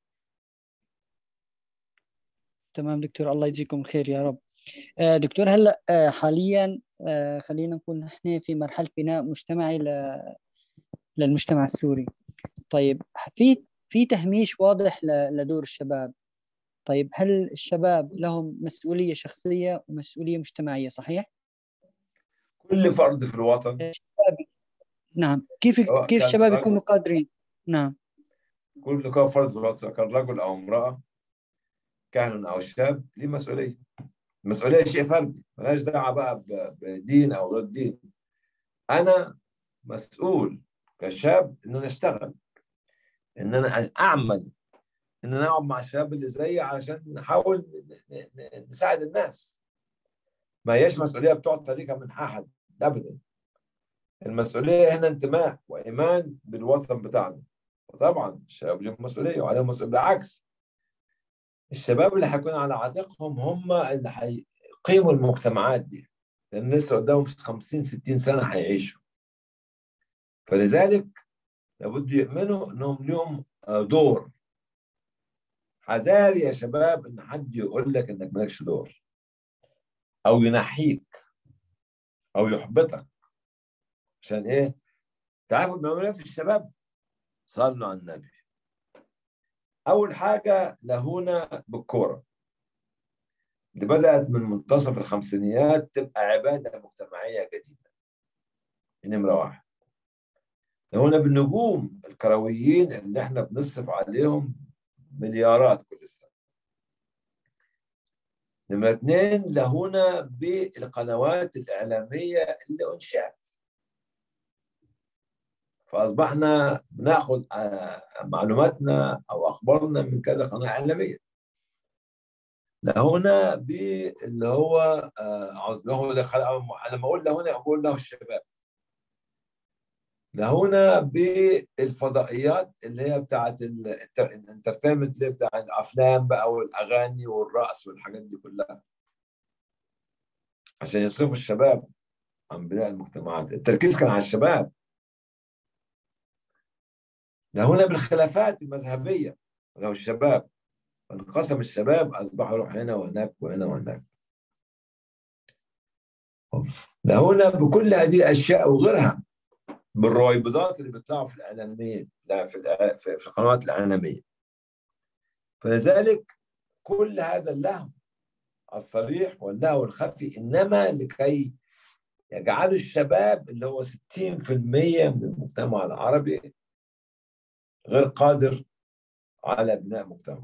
تمام دكتور، الله يجزيكم خير يا رب. آه، دكتور هلا آه، حاليا آه، خلينا نقول نحن في مرحلة بناء مجتمعي ل- للمجتمع السوري. طيب في في تهميش واضح ل- لدور الشباب. طيب هل الشباب لهم مسؤولية شخصية ومسؤولية مجتمعية، صحيح؟ كل فرد في الوطن، الشباب، نعم، كيف سواء كيف كان الشباب رجل يكونوا قادرين؟ نعم. كل كان فرد في الوطن، سواء كان رجل او امراه، كاهن او شاب، ليه مسؤوليه. المسؤوليه شيء فردي، ملهاش دعوه بقى بدين او غير دين. انا مسؤول كشاب ان انا اشتغل، ان انا اعمل، ان انا اقعد مع الشباب اللي زيي علشان نحاول نساعد الناس. ما هياش مسؤوليه بتعطى ليك من احد ابدا. المسؤوليه هنا انتماء وايمان بالوطن بتاعنا. وطبعا الشباب لهم مسؤوليه وعليهم مسؤوليه. بالعكس، الشباب اللي هيكون على عاتقهم هم اللي هيقيموا المجتمعات دي، لان لسه قدامهم خمسين ستين سنه هيعيشوا. فلذلك لابد يؤمنوا انهم لهم دور. حذاري يا شباب ان حد يقول لك انك مالكش دور، او ينحيك، او يحبطك. عشان ايه؟ تعرفوا بنعمل في الشباب؟ صلوا على النبي. اول حاجه لهونا بالكوره، اللي بدات من منتصف الخمسينيات تبقى عباده مجتمعيه جديده. نمره واحد. لهونا بالنجوم الكرويين اللي احنا بنصرف عليهم مليارات كل سنة. نمرة اثنين، لهونا بالقنوات الإعلامية اللي أنشأت، فأصبحنا بناخذ معلوماتنا أو أخبارنا من كذا قناة إعلامية. لهونا باللي هو عاوز له دخل، لما أقول لهونا أقول له الشباب. لهونا بالفضائيات اللي هي بتاعت الانترتينمنت، اللي هي بتاع الأفلام بقى والأغاني والرقص والحاجات دي كلها، عشان يصرفوا الشباب عن بناء المجتمعات. التركيز كان على الشباب. لهونا بالخلافات المذهبية، لو الشباب انقسم، الشباب أصبحوا يروح هنا وهناك وهنا وهناك. لهونا بكل هذه الأشياء وغيرها، بالرويبضات اللي بيطلعوا في الإعلامية، في في القنوات الإعلامية. فلذلك كل هذا اللهو الصريح واللهو الخفي إنما لكي يجعلوا الشباب اللي هو ستين بالمئة من المجتمع العربي غير قادر على بناء مجتمع.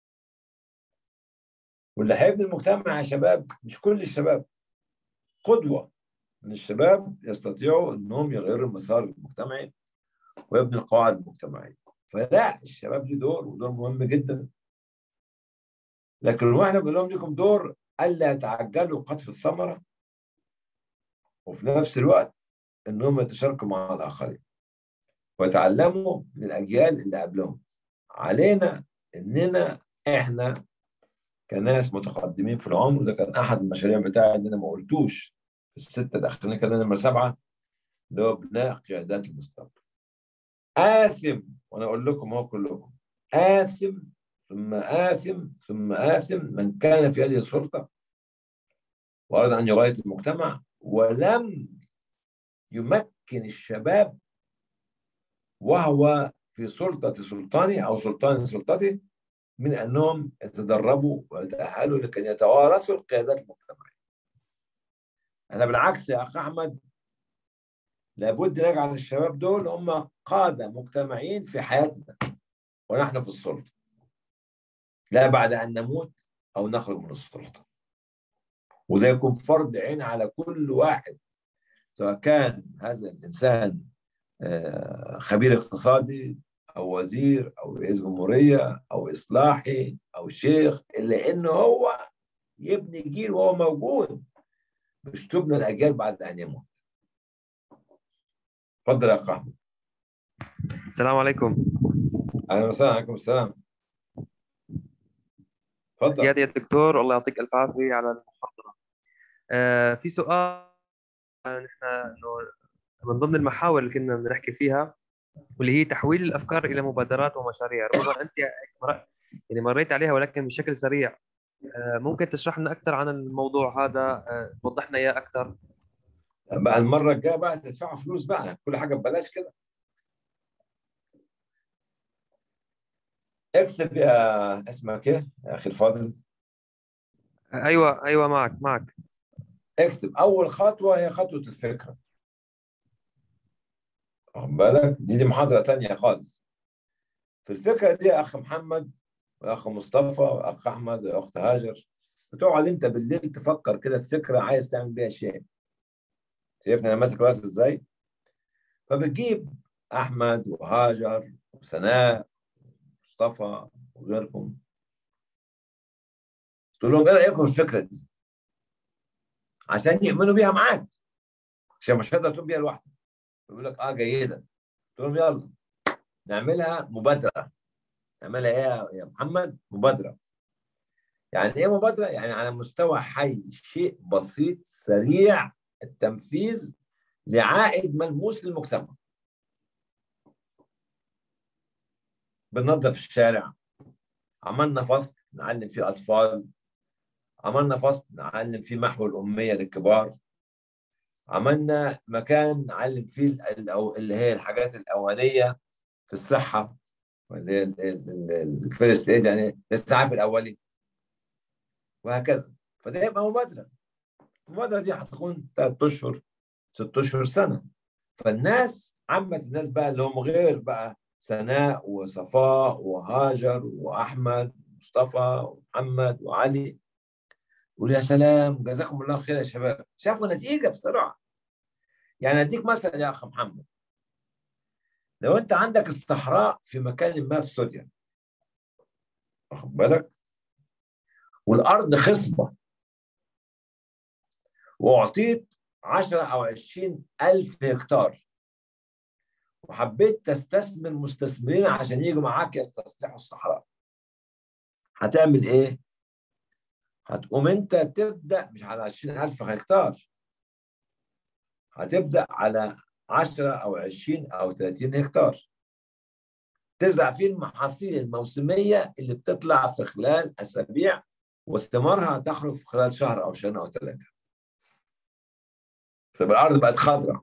واللي هيبني المجتمع يا شباب مش كل الشباب، قدوة من الشباب يستطيعوا انهم يغيروا المسار المجتمعي ويبنوا القواعد المجتمعية. فلا، الشباب له دور، ودور مهم جدا. لكن واحنا بنقول لهم لكم دور الا يتعجلوا قطف الثمرة، وفي نفس الوقت انهم يتشاركوا مع الاخرين ويتعلموا من الاجيال اللي قبلهم. علينا اننا احنا كناس متقدمين في العمر، ده كان احد المشاريع بتاعي ان انا ما قلتوش في السته الاخرين، كان نمره سبعه، اللي هو بناء قيادات المستقبل. آثم، وانا اقول لكم هو كلكم آثم ثم آثم ثم آثم من كان في يده السلطه واراد ان يغير المجتمع ولم يمكن الشباب وهو في سلطه سلطانه او سلطان سلطته من انهم يتدربوا ويتاهلوا لكي يتوارثوا القيادات المجتمعيه. انا بالعكس يا اخ احمد، لابد نجعل الشباب دول هم قاده مجتمعيين في حياتنا ونحن في السلطه، لا بعد ان نموت او نخرج من السلطه. وده يكون فرض عين على كل واحد، سواء كان هذا الانسان خبير اقتصادي او وزير او رئيس جمهوريه او اصلاحي او شيخ، الا انه هو يبني جيل وهو موجود، مش تبنى الاجيال بعد ان يموت. اتفضل يا اخ احمد. السلام عليكم. اهلا وسهلا. عليكم السلام. اتفضل. تحياتي يا دكتور، الله يعطيك الف عافيه على المحاضره. آه في سؤال، نحن انه من ضمن المحاور اللي كنا بنحكي فيها، واللي هي تحويل الافكار الى مبادرات ومشاريع. ربما انت يعني مريت عليها ولكن بشكل سريع. آه ممكن تشرح لنا اكثر عن الموضوع هذا، آه توضح لنا اياه اكثر. بقى المره الجايه بقى تدفعوا فلوس بقى، كل حاجه ببلاش كده. اكتب يا اسمك ايه يا اخي الفاضل؟ آه ايوه ايوه معك معك. اكتب اول خطوه هي خطوه الفكره. واخد بالك؟ دي دي محاضره ثانيه خالص. في الفكره دي يا اخ محمد ويا اخ مصطفى واخ احمد ويا اخت هاجر، بتقعد انت بالليل تفكر كده في فكره عايز تعمل بيها شيء. شايفني انا ماسك راسي ازاي؟ فبتجيب احمد وهاجر وسناء ومصطفى وغيركم، تقول لهم ايه رايكم في الفكره دي؟ عشان يؤمنوا بيها معاك، عشان مش هتقدر تقوم بيها لوحدك. يقول لك اه جيده، تقول لهم يلا نعملها مبادره. نعملها ايه يا محمد؟ مبادره. يعني ايه مبادره؟ يعني على مستوى حي، شيء بسيط سريع التنفيذ لعائد ملموس للمجتمع. بننظف الشارع، عملنا فصل نعلم فيه اطفال، عملنا فصل نعلم فيه محو الاميه للكبار، عملنا مكان نعلم فيه اللي هي الحاجات الاوليه في الصحه، اللي هي الفيرست ايد، يعني الاسعاف الاولي، وهكذا. فده يبقى مبادره. المبادره دي هتكون ثلاث اشهر ست اشهر سنه. فالناس، عامه الناس بقى اللي هم غير بقى سناء وصفاء وهاجر وأحمد ومصطفى ومحمد وعلي. يقول يا سلام جزاكم الله خير يا شباب، شافوا نتيجة بسرعة. يعني أديك مثلا يا أخ محمد، لو أنت عندك الصحراء في مكان ما في سوريا، واخد بالك، والأرض خصبة، وأعطيت عشرة أو عشرين ألف هكتار، وحبيت تستثمر مستثمرين عشان يجوا معاك يستصلحوا الصحراء، هتعمل إيه؟ هتقوم أنت تبدأ مش على عشرين ألف هكتار، هتبدأ على عشرة أو عشرين أو ثلاثين هكتار، تزرع فيه المحاصيل الموسمية اللي بتطلع في خلال أسابيع، واثمارها تخرج في خلال شهر أو شهرين أو ثلاثة. طب الأرض بقت خضراء،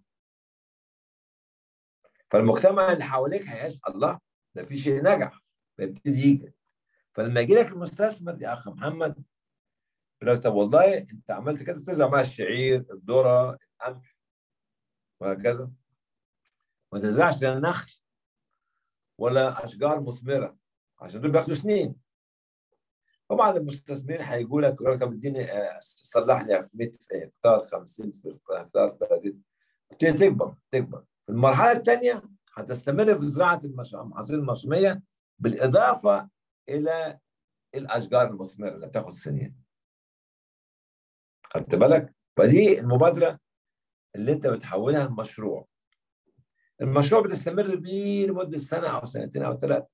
فالمجتمع اللي حواليك هيحس الله ده في شيء نجح، فيبتدي يجي. فلما يجي لك المستثمر يا أخ محمد يقول لك طب والله أنت عملت كذا، تزرع بقى الشعير، الذرة، القمح وهكذا، ما تزرعش النخل ولا أشجار مثمرة عشان دول بياخدوا سنين. وبعض المستثمرين هيجوا لك يقول لك طب اديني صلح لي مية هكتار، خمسين هكتار، ثلاثين، تبتدي تكبر تكبر. في المرحله الثانيه هتستمر في زراعه المحاصيل الموسميه بالاضافه الى الاشجار المثمره اللي بتاخد سنين. خدت بالك؟ فدي المبادره اللي انت بتحولها لمشروع. المشروع بتستمر بيه لمده سنه او سنتين او ثلاثه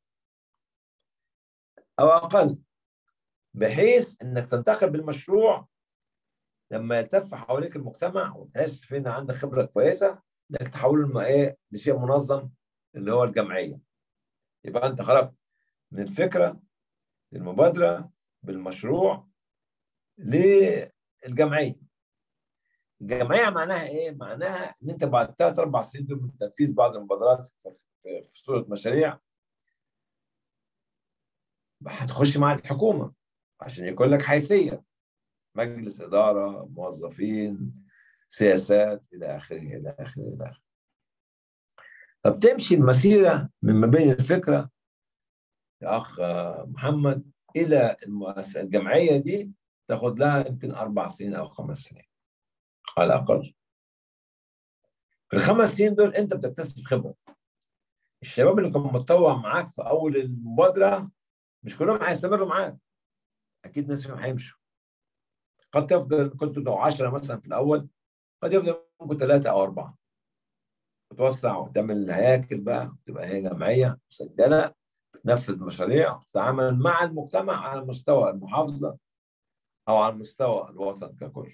او اقل، بحيث انك تنتقل بالمشروع لما يلتف حواليك المجتمع وتحس في ان عندك خبره كويسه انك تحوله ايه لشيء منظم اللي هو الجمعيه. يبقى انت خرجت من الفكره للمبادره بالمشروع للجمعيه. الجمعيه معناها ايه؟ معناها ان انت بعد ثلاث اربع سنين دول من تنفيذ بعض المبادرات في صوره مشاريع هتخش مع الحكومه عشان يكون لك حيثيه، مجلس اداره، موظفين، سياسات، الى اخره الى اخره الى اخره. فبتمشي المسيره من ما بين الفكره يا اخ محمد الى المؤسسه الجمعيه دي، تاخد لها يمكن اربع سنين او خمس سنين على الاقل. في الخمس سنين دول انت بتكتسب خبره. الشباب اللي كانوا متطوع معاك في اول المبادره مش كلهم هيستمروا معاك، اكيد ناس فيهم هيمشوا. قد تفضل كنت لو عشرة مثلا في الاول، قد يفضل ممكن ثلاثه او اربعه. تتوسع وتعمل الهياكل بقى، تبقى هي جمعيه مسجله بتنفذ مشاريع وتتعامل مع المجتمع على مستوى المحافظه او على مستوى الوطن ككل.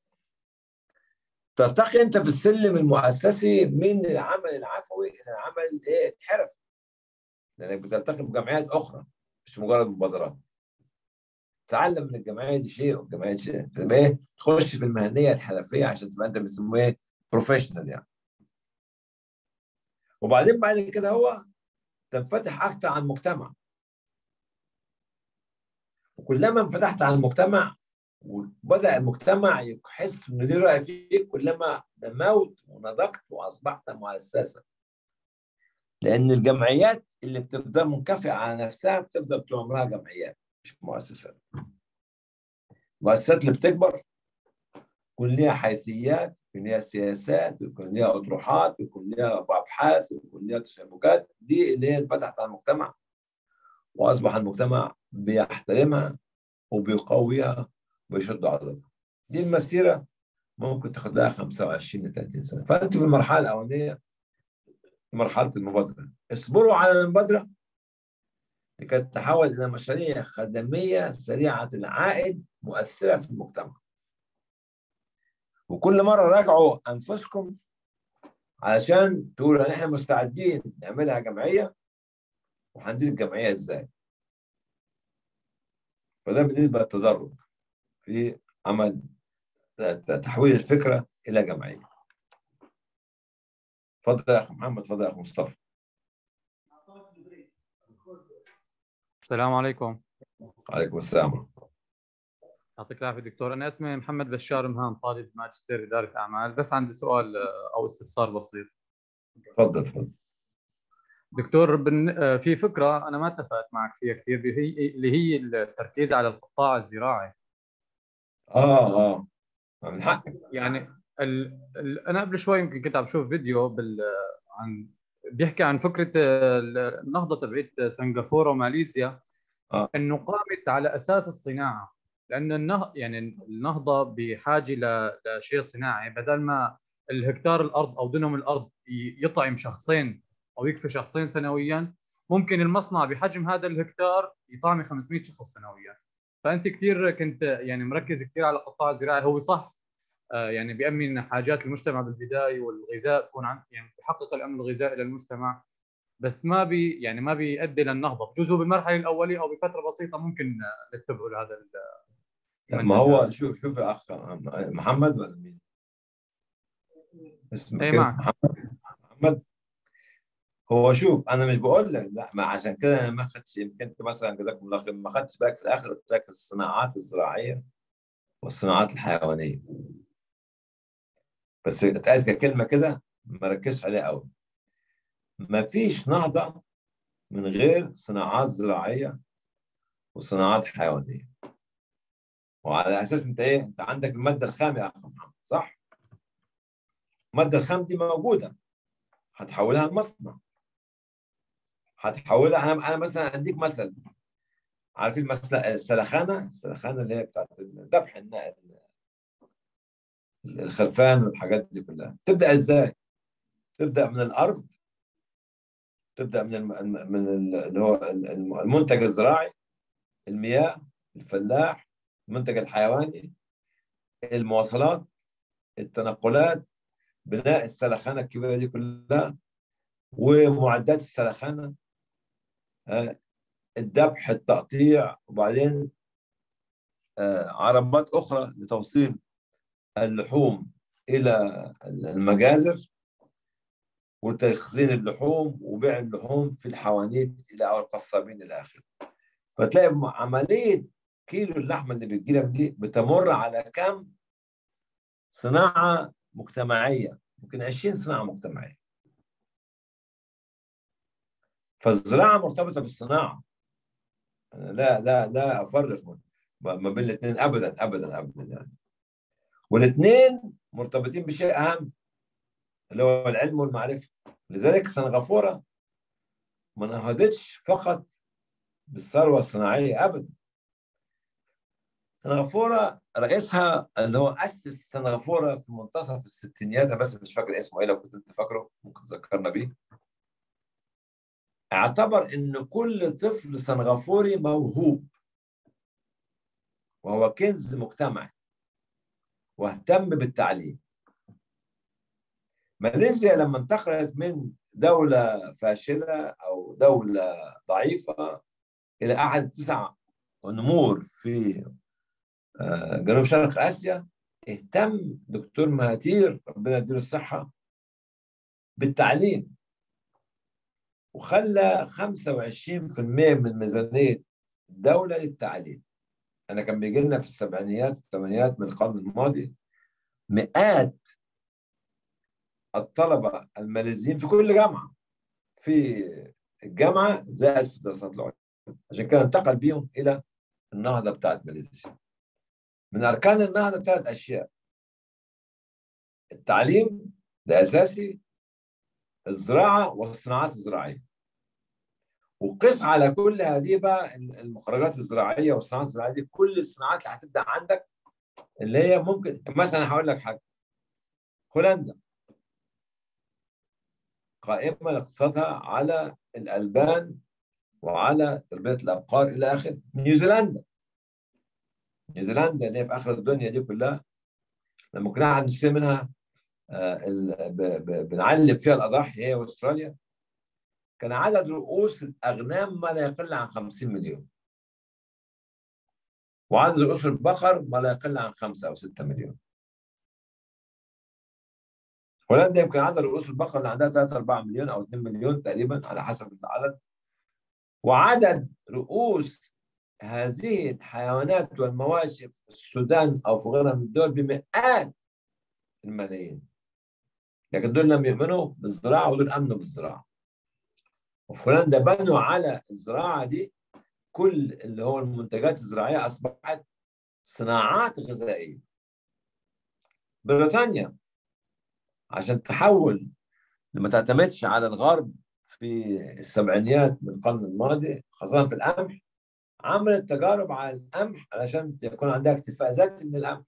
ترتقي انت في السلم المؤسسي من العمل العفوي الى العمل ايه الحرفي، لانك بتلتقي بجمعيات اخرى مش مجرد مبادرات. تعلم من الجمعيه دي شيء والجمعيه دي شيء، تبقى ايه تخش في المهنيه الحرفيه عشان تبقى انت بيسموه ايه بروفيشنال يعني. وبعدين بعد كده هو تنفتح اكتر على المجتمع، وكلما انفتحت على المجتمع وبدأ المجتمع يحس إن ليه رأي فيك، كلما نموت ونضجت وأصبحت مؤسسة. لأن الجمعيات اللي بتفضل منكفئة على نفسها بتفضل طول عمرها جمعيات مش مؤسسات. المؤسسات اللي بتكبر يكون ليها حيثيات، يكون ليها سياسات، ويكون ليها أطروحات، ويكون ليها أبحاث، ويكون ليها تشابكات. دي اللي هي انفتحت على المجتمع وأصبح المجتمع بيحترمها وبيقويها وبيشد عضلها. دي المسيرة ممكن تاخد لها خمسة وعشرين ل ثلاثين سنة. فأنتوا في المرحلة الأولانية مرحلة المبادرة، اصبروا على المبادرة لكي تتحول إلى مشاريع خدمية سريعة العائد مؤثرة في المجتمع. وكل مرة راجعوا أنفسكم علشان تقولوا إن إحنا مستعدين نعملها جمعية وهندير الجمعية إزاي. فده بالنسبة للتدرج في عمل تحويل الفكرة إلى جمعية. اتفضل يا أخي محمد، اتفضل يا أخي مصطفى. السلام عليكم. عليكم السلام. يعطيك العافية دكتور. أنا اسمي محمد بشار مهان، طالب ماجستير إدارة أعمال. بس عندي سؤال أو استفسار بسيط. تفضل تفضل. دكتور بن... في فكرة أنا ما اتفقت معك فيها كثير، اللي هي اللي هي التركيز على القطاع الزراعي. اه اه من حقك. يعني ال... ال... أنا قبل شوي يمكن كنت عم بشوف فيديو بال... عن بيحكي عن فكرة النهضة تبعت سنغافورة وماليزيا، اه إنه قامت على أساس الصناعة، لأن النهضة يعني النهضة بحاجة ل... لشيء صناعي، بدل ما الهكتار الأرض أو دنم الأرض يطعم شخصين أو يكفي شخصين سنويا، ممكن المصنع بحجم هذا الهكتار يطعم خمسمئة شخص سنويا. فأنت كثير كنت يعني مركز كثير على القطاع الزراعي، هو صح يعني بيأمن حاجات المجتمع بالبداية، والغذاء يكون عن يعني بيحقق الأمن الغذائي للمجتمع، بس ما بي يعني ما بيؤدي للنهضة. بجوز هو بالمرحلة الأولية أو بفترة بسيطة ممكن نتبعوا لهذا ما المنهج هو هذا. شوف شوف يا اخ محمد ولا مين؟ اسمه اي كده معك. محمد. محمد هو شوف انا مش بقول لك لا، ما عشان كده انا ما خدتش، يمكن انت مثلا جزاكم الله خير ما خدتش بالك في الاخر قلت لك الصناعات الزراعيه والصناعات الحيوانيه، بس اتقالت ككلمه كده ما ركزش عليها قوي. ما فيش نهضه من غير صناعات زراعيه وصناعات حيوانيه. وعلى اساس انت ايه؟ انت عندك الماده الخام يا اخ محمد، صح؟ الماده الخام دي موجوده، هتحولها لمصنع، هتحولها. انا انا مثلا اديك مثل، عارفين مثلا السلخانه، السلخانه اللي هي بتاعت ذبح الخرفان والحاجات دي كلها، تبدا ازاي؟ تبدا من الارض، تبدا من الم... من اللي هو المنتج الزراعي، المياه، الفلاح، المنتج الحيواني، المواصلات، التنقلات، بناء السلخانه الكبيره دي كلها، ومعدات السلخانه، الذبح، التقطيع، وبعدين عربات اخرى لتوصيل اللحوم الى المجازر، وتخزين اللحوم، وبيع اللحوم في الحوانيت الى او القصابين الى اخره. فتلاقي عمليه كيلو اللحمه اللي بتجيلك دي بتمر على كم صناعه مجتمعيه، ممكن عشرين صناعه مجتمعيه. فالزراعه مرتبطه بالصناعه، لا لا لا افرق ما بين الاثنين ابدا ابدا ابدا يعني. والاثنين مرتبطين بشيء اهم اللي هو العلم والمعرفه. لذلك سنغافوره ما نهضتش فقط بالثروه الصناعيه ابدا. سنغافوره رئيسها اللي هو اسس سنغافوره في منتصف الستينيات، انا بس مش فاكر اسمه ايه، لو كنت انت فاكره ممكن تذكرنا بيه. اعتبر ان كل طفل سنغافوري موهوب وهو كنز مجتمعي، واهتم بالتعليم. ماليزيا لما انتقلت من دولة فاشلة أو دولة ضعيفة إلى أحد تسع نمور في جنوب شرق آسيا، اهتم دكتور مهاتير ربنا يديله الصحة بالتعليم، وخلى خمسة وعشرين بالمئة من ميزانية الدولة للتعليم. أنا كان بيجي لنا في السبعينيات والثمانينات من القرن الماضي مئات الطلبة الماليزيين في كل جامعة، في الجامعة زائد في الدراسات العليا. عشان كده انتقل بيهم إلى النهضة بتاعت ماليزيا. من أركان النهضة ثلاث أشياء: التعليم ده أساسي، الزراعة والصناعات الزراعية. وقس على كل هذه بقى المخرجات الزراعية والصناعات الزراعية دي كل الصناعات اللي هتبدأ عندك، اللي هي ممكن مثلا هقول لك حاجة، هولندا قائمة اقتصادها على الألبان وعلى تربية الأبقار إلى آخره. نيوزيلندا نيوزيلندا اللي هي في آخر الدنيا دي كلها، لما كنا هنشتري منها آه بنعلب فيها الأضاحي هي وأستراليا، كان عدد رؤوس الأغنام ما لا يقل عن خمسين مليون، وعدد رؤوس البقر ما لا يقل عن خمسة أو ستة مليون. هولندا يمكن عدد رؤوس البقر اللي عندها ثلاثة أربعة مليون أو اثنين مليون تقريبا على حسب العدد. وعدد رؤوس هذه الحيوانات والمواشي في السودان أو في غيرها من الدول بمئات الملايين، لكن دول لم يؤمنوا بالزراعة ودول أمنوا بالزراعة. وفي هولندا بنوا على الزراعة دي كل اللي هو المنتجات الزراعية أصبحت صناعات غذائية. بريطانيا عشان تحول لما تعتمدش على الغرب في السبعينيات من القرن الماضي خاصة في القمح، عملت تجارب على القمح علشان يكون عندها اكتفاء ذاتي من القمح.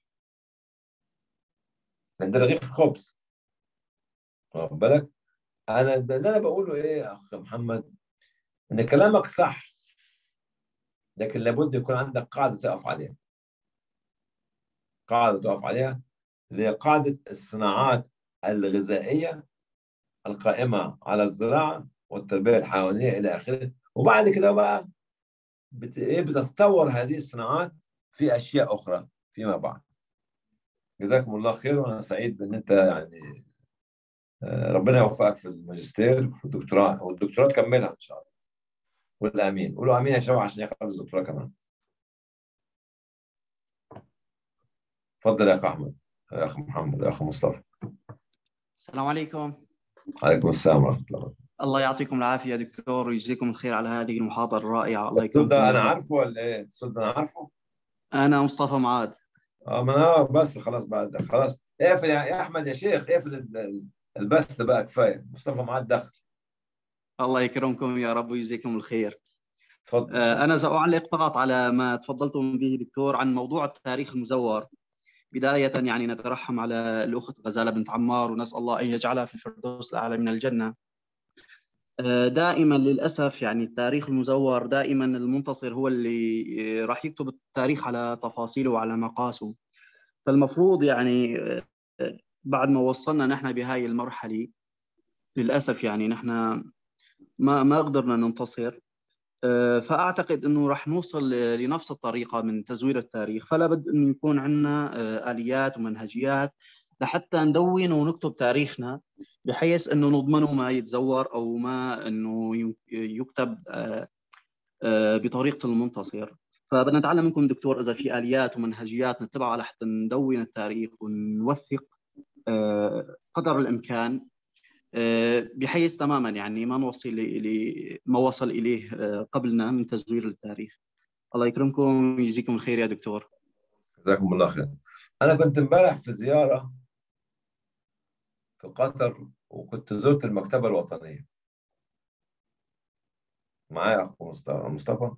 ده رغيف الخبز. واخد بالك؟ انا اللي انا بقوله ايه يا اخ محمد؟ ان كلامك صح، لكن لابد يكون عندك قاعده تقف عليها. قاعده تقف عليها اللي هي قاعده الصناعات الغذائيه القائمه على الزراعه والتربيه الحيوانيه الى اخره، وبعد كده بقى بت... ايه بتتطور هذه الصناعات في اشياء اخرى فيما بعد. جزاكم الله خير، وانا سعيد بان انت يعني ربنا يوفقك في الماجستير وفي الدكتوراه، والدكتوراه تكملها ان شاء الله. قول امين، قولوا امين يا شباب عشان يخلص الدكتوراه كمان. اتفضل يا اخ احمد، يا اخ محمد، يا اخ مصطفى. السلام عليكم. عليكم السلام ورحمه الله. الله يعطيكم العافيه دكتور ويجزيكم الخير على هذه المحاضره الرائعه. الله الصوت يكرمكم ده يا انا رب. عارفه ولا ايه؟ الصوت ده انا عارفه؟ انا مصطفى معاذ. اه ما انا بس خلاص بعد خلاص اقفل يا, يا احمد يا شيخ، اقفل البث بقى كفايه. مصطفى معاذ دخل. الله يكرمكم يا رب ويجزيكم الخير. تفضل. آه انا ساعلق فقط على ما تفضلتم به دكتور عن موضوع التاريخ المزور. بدايه يعني نترحم على الاخت غزاله بنت عمار ونسال الله ان يجعلها في الفردوس الاعلى من الجنه. دائما للأسف يعني التاريخ المزور دائما المنتصر هو اللي راح يكتب التاريخ على تفاصيله وعلى مقاسه. فالمفروض يعني بعد ما وصلنا نحن بهاي المرحلة للأسف يعني نحن ما ما قدرنا ننتصر. فأعتقد أنه راح نوصل لنفس الطريقة من تزوير التاريخ. فلا بد أنه يكون عندنا آليات ومنهجيات لحتى ندون ونكتب تاريخنا بحيث أنه نضمنه ما يتزور أو ما أنه يكتب بطريقة المنتصر. فبدنا نتعلم منكم دكتور إذا في آليات ومنهجيات نتبعها لحتى ندون التاريخ ونوثق قدر الإمكان بحيث تماما يعني ما نوصل إلى ما وصل إليه قبلنا من تزوير التاريخ. الله يكرمكم ويجزيكم الخير يا دكتور. جزاكم الله خير. أنا كنت امبارح في زيارة في قطر، وكنت زرت المكتبة الوطنية معايا أخو مصطفى مصطفى.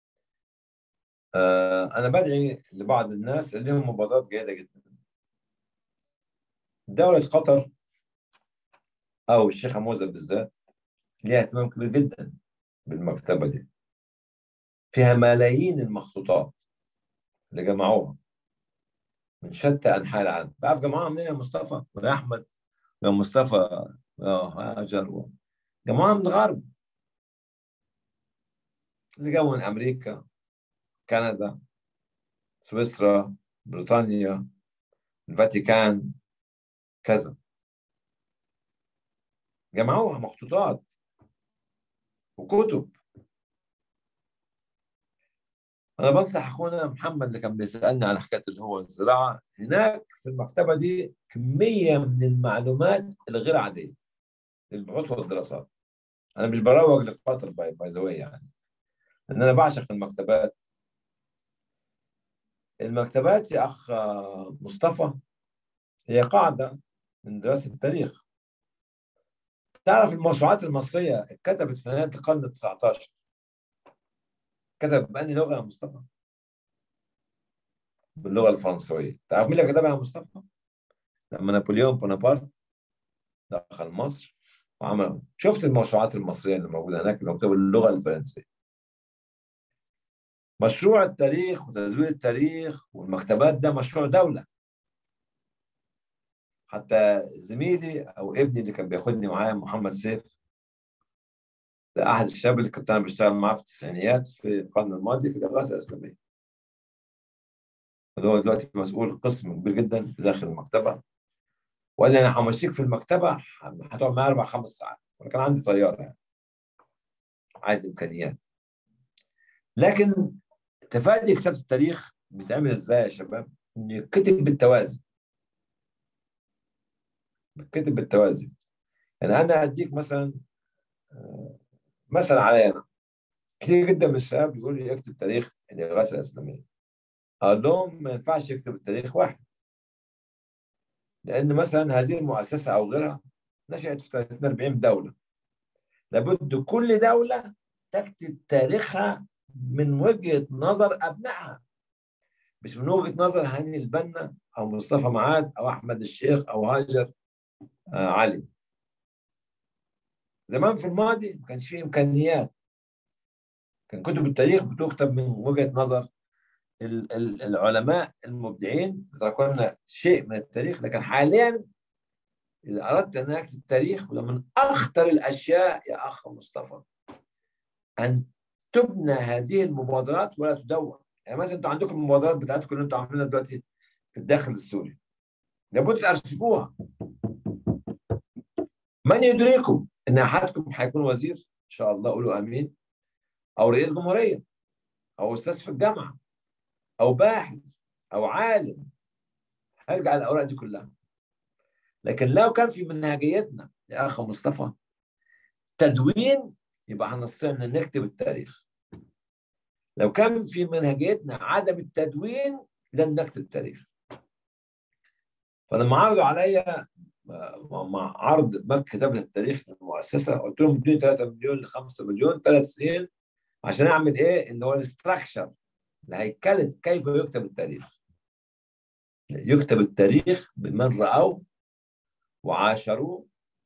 آه أنا بدعي لبعض الناس اللي لهم مبادرات جيدة جدا. دولة قطر أو الشيخة موزة بالذات ليها اهتمام كبير جدا بالمكتبة دي. فيها ملايين المخطوطات اللي جمعوها من شتى أنحاء العالم. تعرف جمعوها منين يا مصطفى ويا أحمد يا مصطفى يا هاجر؟ جمعوها من الغرب، اللي جو من أمريكا، كندا، سويسرا، بريطانيا، الفاتيكان، كذا. جمعوها مخطوطات وكتب. أنا بنصح أخونا محمد اللي كان بيسألني على حكاية اللي هو الزراعة، هناك في المكتبة دي كمية من المعلومات الغير عادية للبحوث والدراسات. أنا مش بروج لقطر باي باي ذا واي يعني، لأن أنا بعشق المكتبات. المكتبات يا أخ مصطفى هي قاعدة من دراسة التاريخ. تعرف الموسوعات المصرية اتكتبت في نهاية القرن التاسع عشر كتب بأني لغة يا مصطفى؟ باللغة الفرنسوية. تعرف مين اللي كتبها يا مصطفى؟ لما نابليون بونابرت دخل مصر وعمل، شفت الموسوعات المصرية اللي موجودة هناك اللي مكتوبة باللغة الفرنسية. مشروع التاريخ وتزوير التاريخ والمكتبات ده مشروع دولة. حتى زميلي أو ابني اللي كان بياخدني معاه محمد سيف، ده أحد الشباب اللي كنت أنا بشتغل معاه في التسعينيات في القرن الماضي في الإغاثة الإسلامية، اللي هو دلوقتي مسؤول قسم كبير جدا داخل المكتبة. وقال لي أنا همشيك في المكتبة هتقعد معايا أربع خمس ساعات. أنا كان عندي طيارة يعني، عايز إمكانيات. لكن تفادي كتابة التاريخ بيتعمل إزاي يا شباب؟ إنه يتكتب بالتوازي. يتكتب بالتوازي. يعني أنا أديك مثلا مثلا علي انا كتير جدا من الشباب بيقول لي اكتب تاريخ الإغاثة الإسلامية. أقول لهم ما ينفعش يكتب التاريخ واحد، لأن مثلا هذه المؤسسة أو غيرها نشأت في ثلاثين أربعين دولة، لابد كل دولة تكتب تاريخها من وجهة نظر أبنائها، مش من وجهة نظر هاني البنا أو مصطفى معاد أو أحمد الشيخ أو هاجر آه علي. زمان في الماضي ما كانش فيه إمكانيات، كان كتب التاريخ بتكتب من وجهة نظر العلماء المبدعين، ذكروا لنا شيء من التاريخ. لكن حاليا إذا أردت أن أكتب التاريخ، ومن أخطر الأشياء يا أخ مصطفى أن تبنى هذه المبادرات ولا تدون. يعني مثلا أنتوا عندكم المبادرات بتاعتكم اللي أنتوا عاملينها دلوقتي في الداخل السوري، لابد تأرشفوها. من يدريكم أن أحدكم هيكون وزير إن شاء الله، قولوا آمين، أو رئيس جمهورية، أو أستاذ في الجامعة، أو باحث، أو عالم، هرجع الأوراق دي كلها. لكن لو كان في منهجيتنا يا أخ مصطفى تدوين، يبقى هنستطيع أن نكتب التاريخ. لو كان في منهجيتنا عدم التدوين لن نكتب التاريخ. فلما عرضوا عليا مع عرض كتابة التاريخ للمؤسسة، قلت لهم ادوني ثلاثة مليون ل خمسة مليون ثلاث سنين عشان أعمل إيه؟ اللي هو الاستراكشر، الهيكلة، كيف يكتب التاريخ. يكتب التاريخ بمن رأوه وعاشروه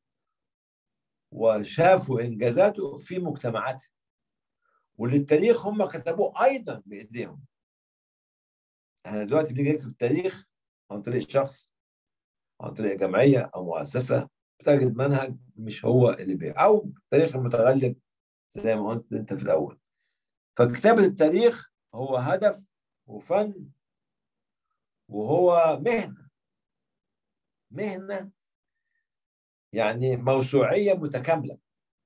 وشافوا إنجازاته في مجتمعاتهم، وللتاريخ هم كتبوه أيضا بإيديهم. احنا دلوقتي بنيجي نكتب التاريخ عن طريق شخص، عن طريق جمعية أو مؤسسة بتجد منهج مش هو اللي بيه، أو التاريخ المتغلب زي ما قلت أنت في الأول. فكتابة التاريخ هو هدف وفن، وهو مهنة مهنة يعني موسوعية متكاملة،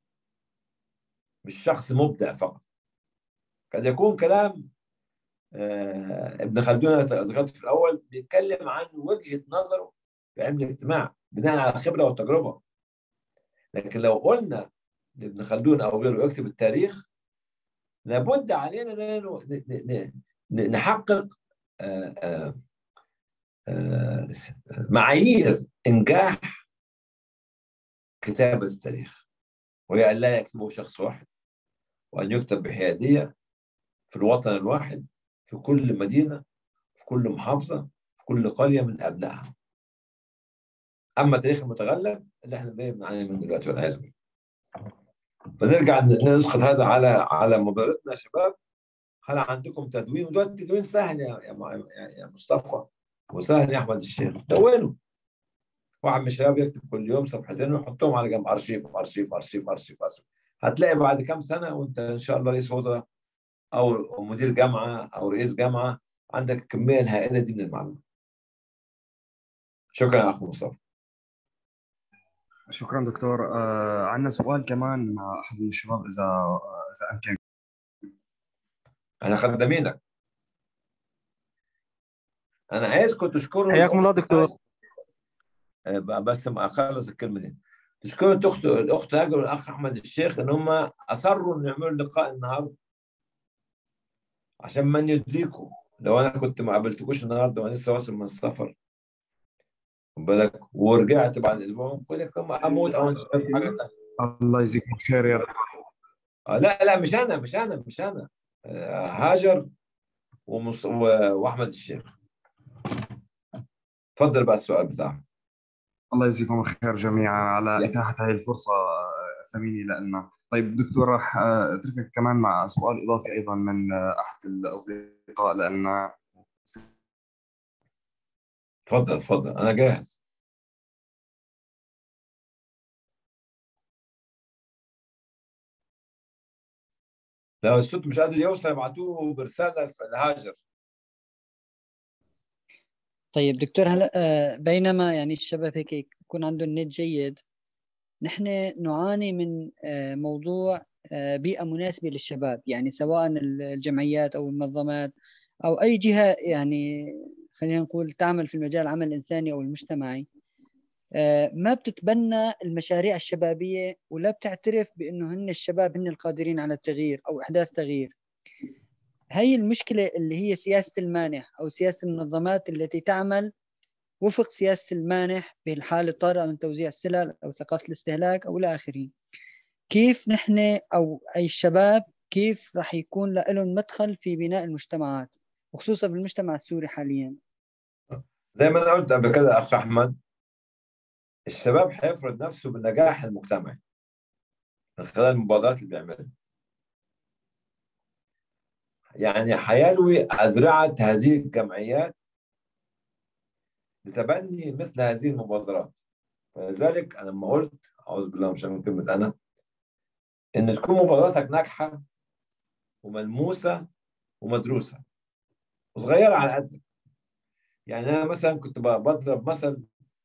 مش شخص مبدع فقط. قد يكون كلام آه ابن خلدون أنا ذكرته في الأول بيتكلم عن وجهة نظره في علم الاجتماع بناء على الخبرة والتجربة. لكن لو قلنا لابن خلدون أو غيره يكتب التاريخ، لابد علينا نحقق آه آه آه معايير إنجاح كتابة التاريخ، وهي أن لا يكتبه شخص واحد، وأن يكتب بحيادية في الوطن الواحد، في كل مدينة، في كل محافظة، في كل قرية من أبنائها. أما التاريخ المتغلب اللي احنا بنعاني منه دلوقتي والعياذ بالله. فنرجع نسقط هذا على على مبادرتنا يا شباب. هل عندكم تدوين؟ وده التدوين سهل يا يا يا مصطفى، وسهل يا أحمد الشيخ. دونوا. واحد من الشباب يكتب كل يوم صفحتين ويحطهم على جنب، أرشيف أرشيف أرشيف أرشيف أرشيف. هتلاقي بعد كام سنة وأنت إن شاء الله رئيس وزراء أو مدير جامعة أو رئيس جامعة عندك الكمية الهائلة دي من المعلومات. شكرا يا أخو مصطفى. شكرا دكتور. آه عندنا سؤال كمان مع أحد من الشباب إذا إذا أمكن. أنا خدامينك. أنا عايزكم تشكروا حياكم الله دكتور. بس ما أخلص الكلمة دي. تشكروا الأخت الأخت هاجر والأخ أحمد الشيخ إن هم أصروا إن يعملوا لقاء النهارده، عشان من يدريكم لو أنا كنت ما قابلتكوش النهارده وأنا لسه واصل من السفر بالك ورجعت بعد أسبوع كنت أموت أو أنشغل في حاجة ثانية. الله يجزيكم خير يا دكتور. آه لا لا مش أنا مش أنا مش أنا آه هاجر ومص... و... وأحمد الشيخ. اتفضل بقى السؤال بتاعك. الله يجزيكم الخير جميعا على إتاحة هذه الفرصة الثمينة لنا. طيب دكتور راح أتركك كمان مع سؤال إضافي أيضا من أحد الأصدقاء لأن. اتفضل اتفضل أنا جاهز. لو الصوت مش قادر يوصل ابعتوه برسالة لهاجر. طيب دكتور هلا بينما يعني الشباب هيك يكون عندهم نت جيد، نحن نعاني من موضوع بيئة مناسبة للشباب، يعني سواء الجمعيات أو المنظمات أو أي جهة يعني خلينا نقول تعمل في المجال العمل الإنساني أو المجتمعي، ما بتتبنى المشاريع الشبابية ولا بتعترف بأنه هن الشباب هن القادرين على التغيير أو إحداث تغيير. هي المشكلة اللي هي سياسة المانح أو سياسة المنظمات التي تعمل وفق سياسة المانح بالحالة الطارئة من توزيع السلع أو ثقافة الاستهلاك أو إلى آخره. كيف نحن أو أي الشباب كيف راح يكون لهم مدخل في بناء المجتمعات وخصوصا بالمجتمع السوري حاليا؟ زي ما أنا قلت قبل كده أخ أحمد، الشباب حيفرض نفسه بالنجاح المجتمعي من خلال المبادرات اللي بيعملها. يعني حيلوي أذرعة هذه الجمعيات لتبني مثل هذه المبادرات. ولذلك أنا لما قلت أعوذ بالله مش من كلمة أنا إن تكون مبادراتك ناجحة وملموسة ومدروسة وصغيرة على قدك. يعني أنا مثلا كنت بضرب مثل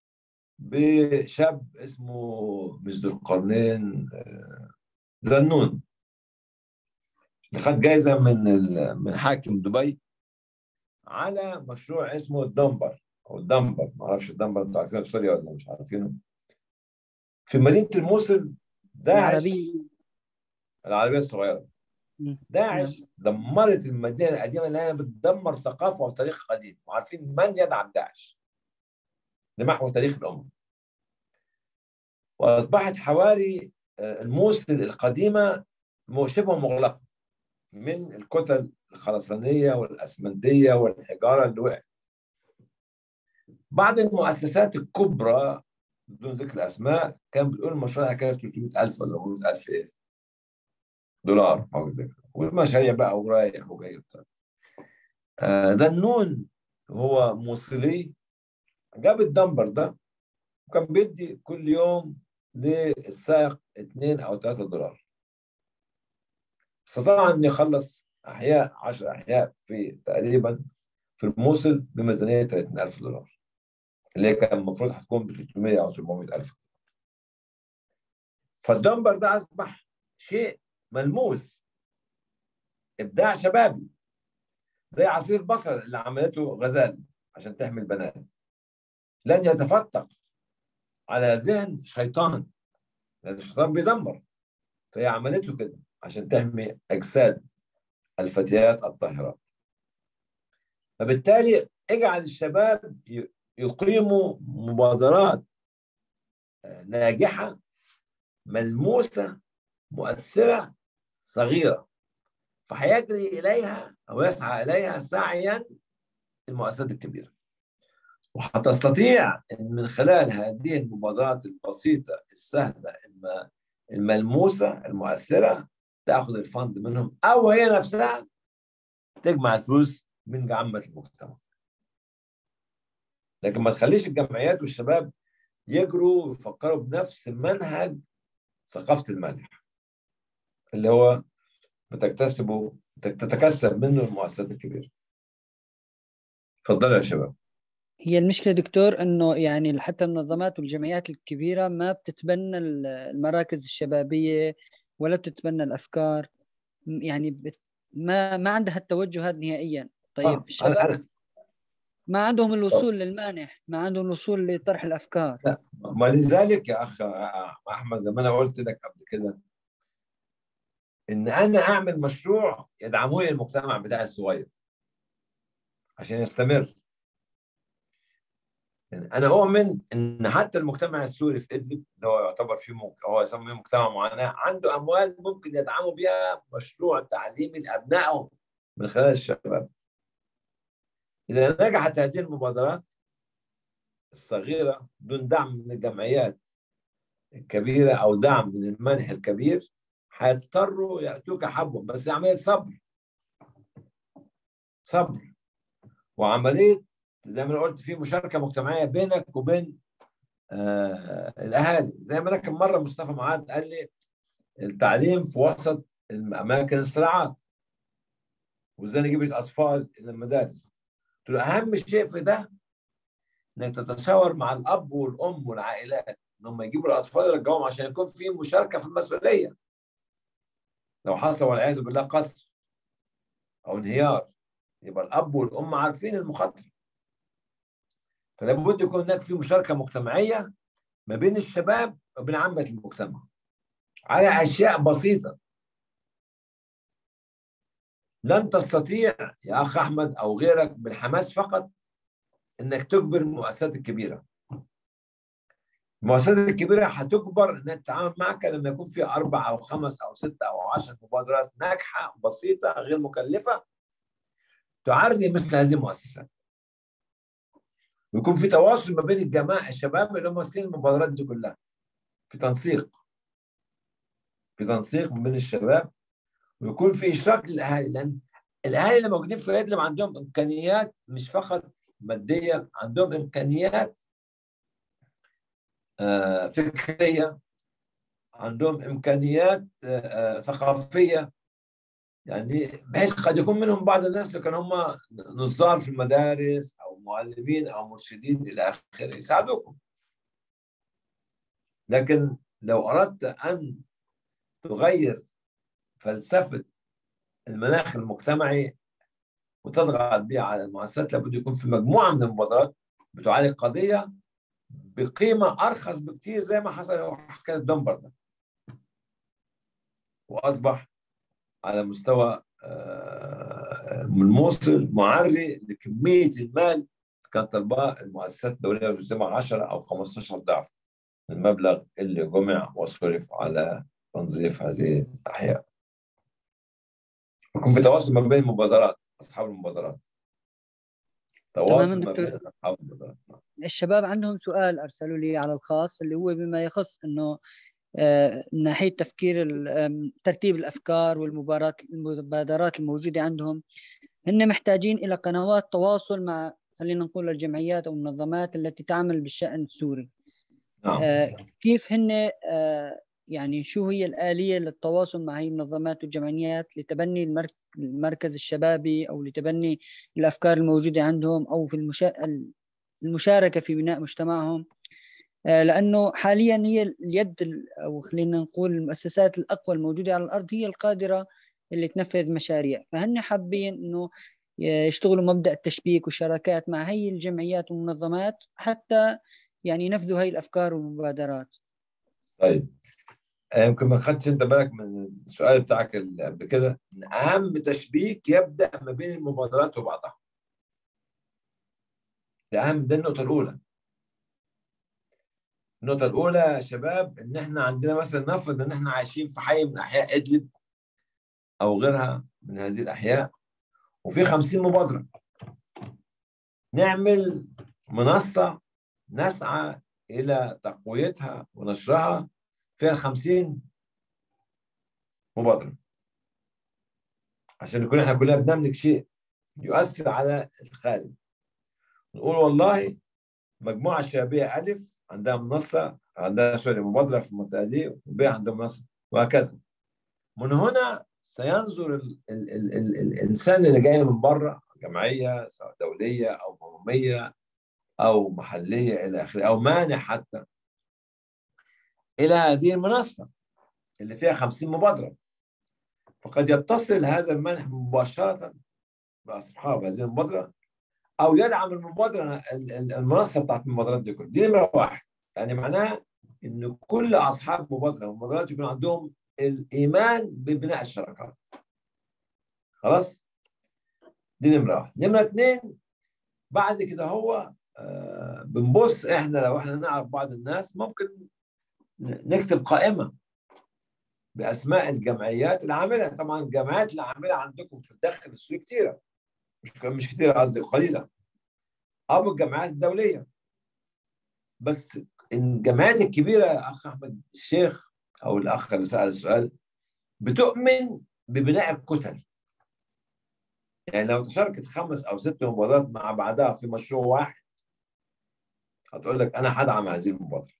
بشاب اسمه مش ذو القرنين، ذنون، اللي خد جايزة من من حاكم دبي على مشروع اسمه الدمبر أو الدمبر، ما أعرفش الدمبر أنتوا عارفينه في سوريا ولا مش عارفينه؟ في مدينة الموصل داعش العربية العربية الصغيرة، داعش دمرت المدينة القديمة اللي هي بتدمر ثقافة وتاريخ قديم، وعارفين من يدعم داعش لمحو تاريخ الأمة. وأصبحت حواري الموصل القديمة شبه مغلقة من الكتل الخرسانية والأسمنتية والحجارة اللي وقعت. بعض المؤسسات الكبرى بدون ذكر الأسماء كان بتقول المشروع هيكلف ثلاثمائة ألف ولا أربعمائة ألف إيه دولار أو ذكر، والمشاريع بقى ورايح وجاي وبتاع. ذنون هو موصلي، جاب الدمبر ده وكان بيدي كل يوم للسائق اثنين أو ثلاثة دولار. استطاع أن يخلص أحياء عشر أحياء في تقريبا في الموصل بميزانية ثلاثين ألف دولار، اللي هي كان المفروض هتكون ب ثلاثمائة أو أربعمائة ألف. فالدمبر ده أصبح شيء ملموس، إبداع شبابي، زي عصير البصل اللي عملته غزال عشان تحمي البنات. لن يتفتق على ذهن شيطان، لأن الشيطان بيدمر، فهي عملته كده عشان تحمي أجساد الفتيات الطاهرات. فبالتالي اجعل الشباب يقيموا مبادرات ناجحة ملموسة مؤثرة صغيرة، فهيجري إليها أو يسعى إليها سعيا المؤسسات الكبيرة. وهتستطيع أن من خلال هذه المبادرات البسيطة السهلة الملموسة المؤثرة تأخذ الفند منهم، أو هي نفسها تجمع الفلوس من عامة المجتمع. لكن ما تخليش الجمعيات والشباب يجروا ويفكروا بنفس منهج ثقافة المانح اللي هو بتكتسبه تتكسب منه المؤسسات الكبيرة. اتفضلوا يا شباب. هي المشكلة دكتور أنه يعني حتى المنظمات والجمعيات الكبيرة ما بتتبنى المراكز الشبابية ولا بتتبنى الأفكار، يعني بت... ما ما عندها التوجه هذا نهائيا. طيب آه. الشباب أنا أنا. ما عندهم الوصول للمانح، ما عندهم الوصول لطرح الأفكار. لا، ما لذلك يا أخ أحمد زي ما أنا قلت لك قبل كده إن أنا أعمل مشروع يدعمه المجتمع بتاعي الصغير عشان يستمر. يعني أنا أؤمن إن حتى المجتمع السوري في إدلب اللي هو يعتبر فيه مك... هو يسميه مجتمع معاناة عنده أموال ممكن يدعموا بها مشروع تعليمي لأبنائهم من خلال الشباب. إذا نجحت هذه المبادرات الصغيرة دون دعم من الجمعيات الكبيرة أو دعم من المانح الكبير هيضطروا يأتوك حبهم، بس عملية صبر صبر وعملية زي ما أنا قلت في مشاركة مجتمعية بينك وبين آه الأهالي. زي ما أنا كم مرة مصطفى معاد قال لي التعليم في وسط أماكن الصراعات وإزاي نجيب الأطفال إلى المدارس. قلت له أهم شيء في ده إنك تتشاور مع الأب والأم والعائلات إن هم يجيبوا الأطفال يرجعوهم عشان يكون في مشاركة في المسؤولية. لو حصل والعياذ بالله قصر أو انهيار يبقى الأب والأم عارفين المخاطرة. فلا بد يكون هناك في مشاركة مجتمعية ما بين الشباب وبين عامة المجتمع على أشياء بسيطة. لن تستطيع يا أخ أحمد أو غيرك بالحماس فقط إنك تجبر المؤسسات الكبيرة. المؤسسات الكبيرة هتجبر إنها تتعامل معك لما يكون في أربع أو خمس أو ستة أو عشر مبادرات ناجحة بسيطة غير مكلفة تعرض مثل هذه المؤسسات. ويكون في تواصل ما بين الجماعة الشباب اللي هم ماسكين المبادرات دي كلها، في تنسيق في تنسيق ما بين الشباب، ويكون في إشراك للأهالي، لأن الأهالي اللي موجودين في إدلب عندهم إمكانيات مش فقط مادية، عندهم إمكانيات آه فكرية، عندهم إمكانيات آه آه ثقافية، يعني بحيث قد يكون منهم بعض الناس اللي كانوا هم نظار في المدارس أو معلمين أو مرشدين إلى آخره يساعدوكم. لكن لو أردت أن تغير فلسفة المناخ المجتمعي وتضغط بها على المؤسسات، لابد يكون في مجموعة من المبادرات بتعالج قضية بقيمة أرخص بكتير، زي ما حصل في حكاية دنبر ده، وأصبح على مستوى الموصل معري لكمية المال كانت طالباه المؤسسات الدولية والمجتمع عشرة أو خمستاشر ضعف المبلغ اللي جمع وصرف على تنظيف هذه الأحياء. يكون في تواصل ما بين المبادرات، أصحاب المبادرات، تواصل ما بين أصحاب المبادرات. الشباب عندهم سؤال أرسلوا لي على الخاص اللي هو بما يخص إنه من ناحية تفكير ترتيب الأفكار والمبادرات المبادرات الموجودة عندهم، هن محتاجين إلى قنوات تواصل مع، خلينا نقول، الجمعيات أو المنظمات التي تعمل بالشأن السوري. نعم. آه كيف هن آه يعني شو هي الآلية للتواصل مع هذه المنظمات والجمعيات لتبني المرك المركز الشبابي أو لتبني الأفكار الموجودة عندهم أو في المشا... المشاركة في بناء مجتمعهم؟ لأنه حاليا هي اليد أو خلينا نقول المؤسسات الأقوى الموجودة على الأرض هي القادرة اللي تنفذ مشاريع، فهن حابين إنه يشتغلوا مبدأ التشبيك والشراكات مع هي الجمعيات والمنظمات حتى يعني ينفذوا هاي الأفكار والمبادرات. طيب يمكن ما خدتش انت بالك من السؤال بتاعك اللي قبل كده، ان اهم تشبيك يبدأ ما بين المبادرات وبعضها. ده اهم، ده النقطة الأولى. النقطة الأولى يا شباب إن إحنا عندنا مثلا، نفرض إن إحنا عايشين في حي من أحياء إدلب أو غيرها من هذه الأحياء وفي خمسين مبادرة، نعمل منصة نسعى إلى تقويتها ونشرها فيها الخمسين مبادرة، عشان نكون إحنا كلنا بنملك شيء يؤثر على الخارج. نقول والله مجموعة شبابية ألف عندها منصة، عندها سوري مبادرة في المنطقة دي، وب عندها منصة، وهكذا. من هنا سينظر ال ال ال ال الإنسان اللي جاي من بره، جمعية سواء دولية أو قومية أو محلية إلى آخره، أو مانع حتى، إلى هذه المنصة اللي فيها خمسين مبادرة، فقد يتصل هذا المانح مباشرة بأصحاب هذه المبادرة أو يدعم المبادرة المنصة بتاعت المبادرات دي كلها. دي نمرة واحد، يعني معناها إن كل أصحاب مبادرة ومبادرات يكون عندهم الإيمان ببناء الشراكات. خلاص؟ دي نمرة واحد. نمرة اثنين، بعد كده هو آه بنبص إحنا لو إحنا نعرف بعض الناس ممكن نكتب قائمة بأسماء الجمعيات العاملة. طبعا الجمعيات العاملة عندكم في الداخل السوري كتيرة، مش مش كتيرة قصدي قليلة، أو الجمعيات الدولية. بس الجمعيات الكبيرة يا أخ أحمد الشيخ أو الأخ اللي سأل السؤال بتؤمن ببناء الكتل. يعني لو تشاركت خمس أو ست مبادرات مع بعضها في مشروع واحد هتقول لك أنا هدعم هذه المبادرة.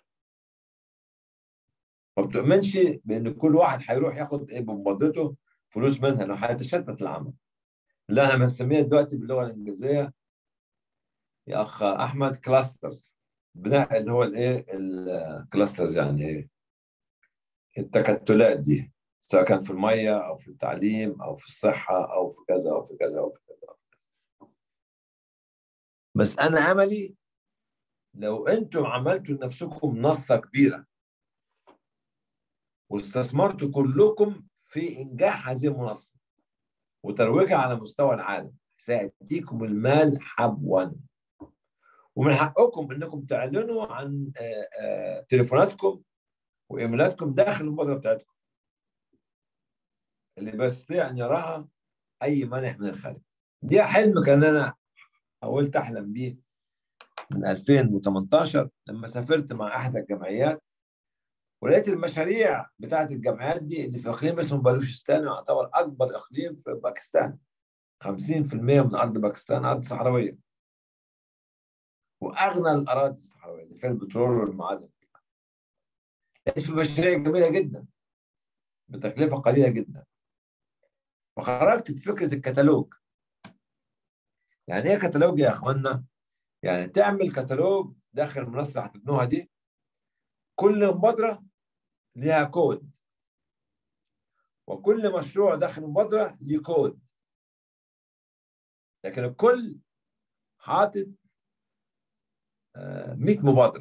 ما بتؤمنش بأن كل واحد هيروح ياخد إيه بمبادرته فلوس منها، لو هيتشتت العمل. اللي أنا بنسميها دلوقتي باللغة الإنجليزية يا أخ أحمد كلاسترز، بناء اللي هو الإيه الكلاسترز، يعني إيه التكتلات دي، سواء كان في المية أو في التعليم أو في الصحة أو في كذا أو في كذا أو في كذا أو في كذا. بس أنا أملي لو انتم عملتوا لنفسكم منصه كبيره واستثمرتوا كلكم في انجاح هذه المنصه وترويجها على مستوى العالم، سياتيكم المال حبوا. ومن حقكم انكم تعلنوا عن آآ آآ تليفوناتكم وايميلاتكم داخل المبادره بتاعتكم اللي بيستطيع ان يراها اي مانح من الخارج. دي حلم كان انا حاولت احلم بيه من ألفين وثمانية عشر لما سافرت مع احد الجمعيات، ولقيت المشاريع بتاعت الجمعيات دي اللي في اقليم اسمه بلوشستان، يعتبر اكبر اقليم في باكستان. خمسين بالمئة من ارض باكستان ارض صحراويه، واغنى الاراضي الصحراويه اللي فيها البترول والمعادن. لقيت في مشاريع جميله جدا بتكلفه قليله جدا، وخرجت بفكره الكتالوج. يعني ايه كتالوج يا اخوانا؟ يعني تعمل كتالوج داخل المنصه اللي هتبنوها دي، كل مبادره ليها كود، وكل مشروع داخل المبادره ليه كود، لكن الكل حاطط مئة مبادره.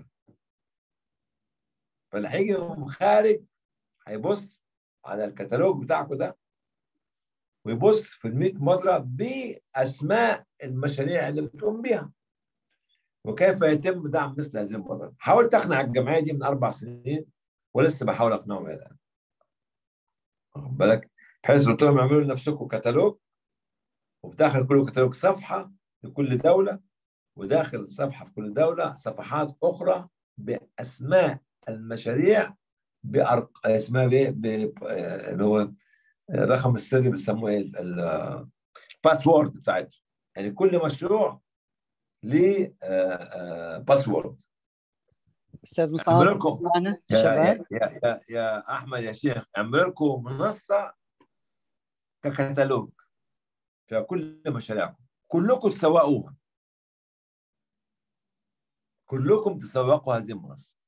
فاللي هيجي من خارج هيبص على الكتالوج بتاعكم ده ويبص في ال مئة مبادره باسماء المشاريع اللي بتقوم بيها وكيف يتم دعم مثل هذه المبادرات. حاولت اقنع الجمعيه دي من اربع سنين ولسه بحاول اقنعهم الان. واخد بالك؟ بحيث قلت لهم اعملوا لنفسكم كتالوج، وبداخل كل كتالوج صفحه لكل دوله، وداخل صفحه في كل دوله صفحات اخرى باسماء المشاريع بأرق... اسمها ايه؟ اللي هو الرقم السري بيسموه ايه؟ الباسورد بتاعته. يعني كل مشروع ليه باسورد. استاذ مصعب لكم معنا يا, شباب. يا, يا, يا احمد يا شيخ، اعمل لكم منصه ككتالوج فيها كل مشاريعكم، كلكم تسوقوها، كلكم تسوقوا هذه المنصه.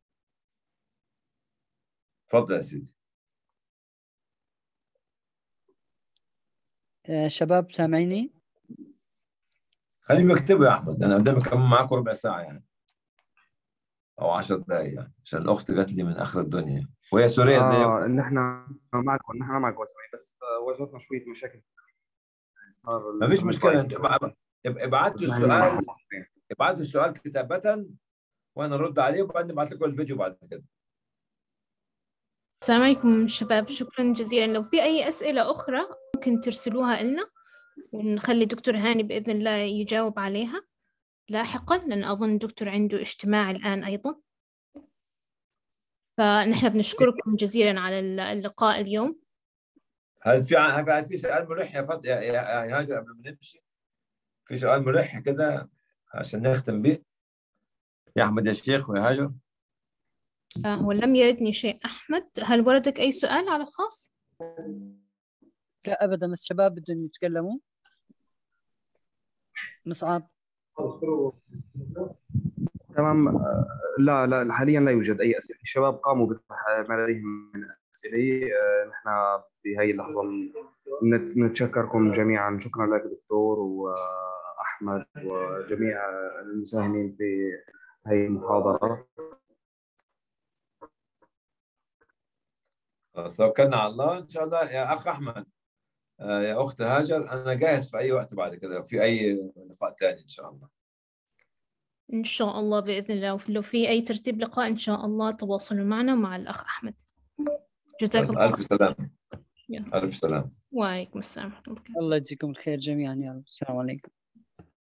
اتفضل يا سيدي. آه شباب سامعيني؟ خليهم يكتبوا يا احمد، انا قدامي كمان معاكم ربع ساعه يعني او عشر دقائق يعني، عشان الاخت جات لي من اخر الدنيا وهي سوريه زيكم. اه نحن معك نحن معك واسمعي، بس آه، واجهتنا شويه مشاكل. صار ما فيش الانترنت مشكله، ضعيف انت شوي. ابعتوا اسمح لنا السؤال، ابعتوا السؤال كتابه وانا نرد عليه وبعدين نبعت لكم الفيديو بعد كده. السلام عليكم شباب، شكرا جزيلا. لو في أي أسئلة أخرى ممكن ترسلوها لنا ونخلي دكتور هاني بإذن الله يجاوب عليها لاحقا، لأن أظن دكتور عنده اجتماع الآن أيضا. فنحن بنشكركم جزيلا على اللقاء اليوم. هل في هل في سؤال ملح يا فض... يا يا هاجر قبل ما نمشي؟ في سؤال ملح كده عشان نختم بيه يا احمد يا شيخ ويا هاجر؟ آه هو لم يردني شيء. أحمد، هل وردك أي سؤال على الخاص؟ لا ابدا، الشباب بدهم يتكلموا. مصعب. تمام. آه، لا لا حاليا لا يوجد اي اسئله. الشباب قاموا بطرح ما لديهم من اسئله. آه، نحن في هذه اللحظه نت- نتشكركم جميعا. شكرا لك دكتور واحمد وجميع المساهمين في هذه المحاضره. خلاص توكلنا على الله ان شاء الله. يا اخ احمد، آه يا اخت هاجر، انا جاهز في اي وقت بعد كده لو في اي لقاء ثاني ان شاء الله. إن شاء الله بإذن الله. لو في أي ترتيب لقاء إن شاء الله تواصلوا معنا ومع الأخ أحمد. جزاكم الله الف سلامه. خير. الف سلامه. وعليكم السلام ورحمة الله وبركاته. الله يجزيكم الخير جميعا يا رب. السلام عليكم.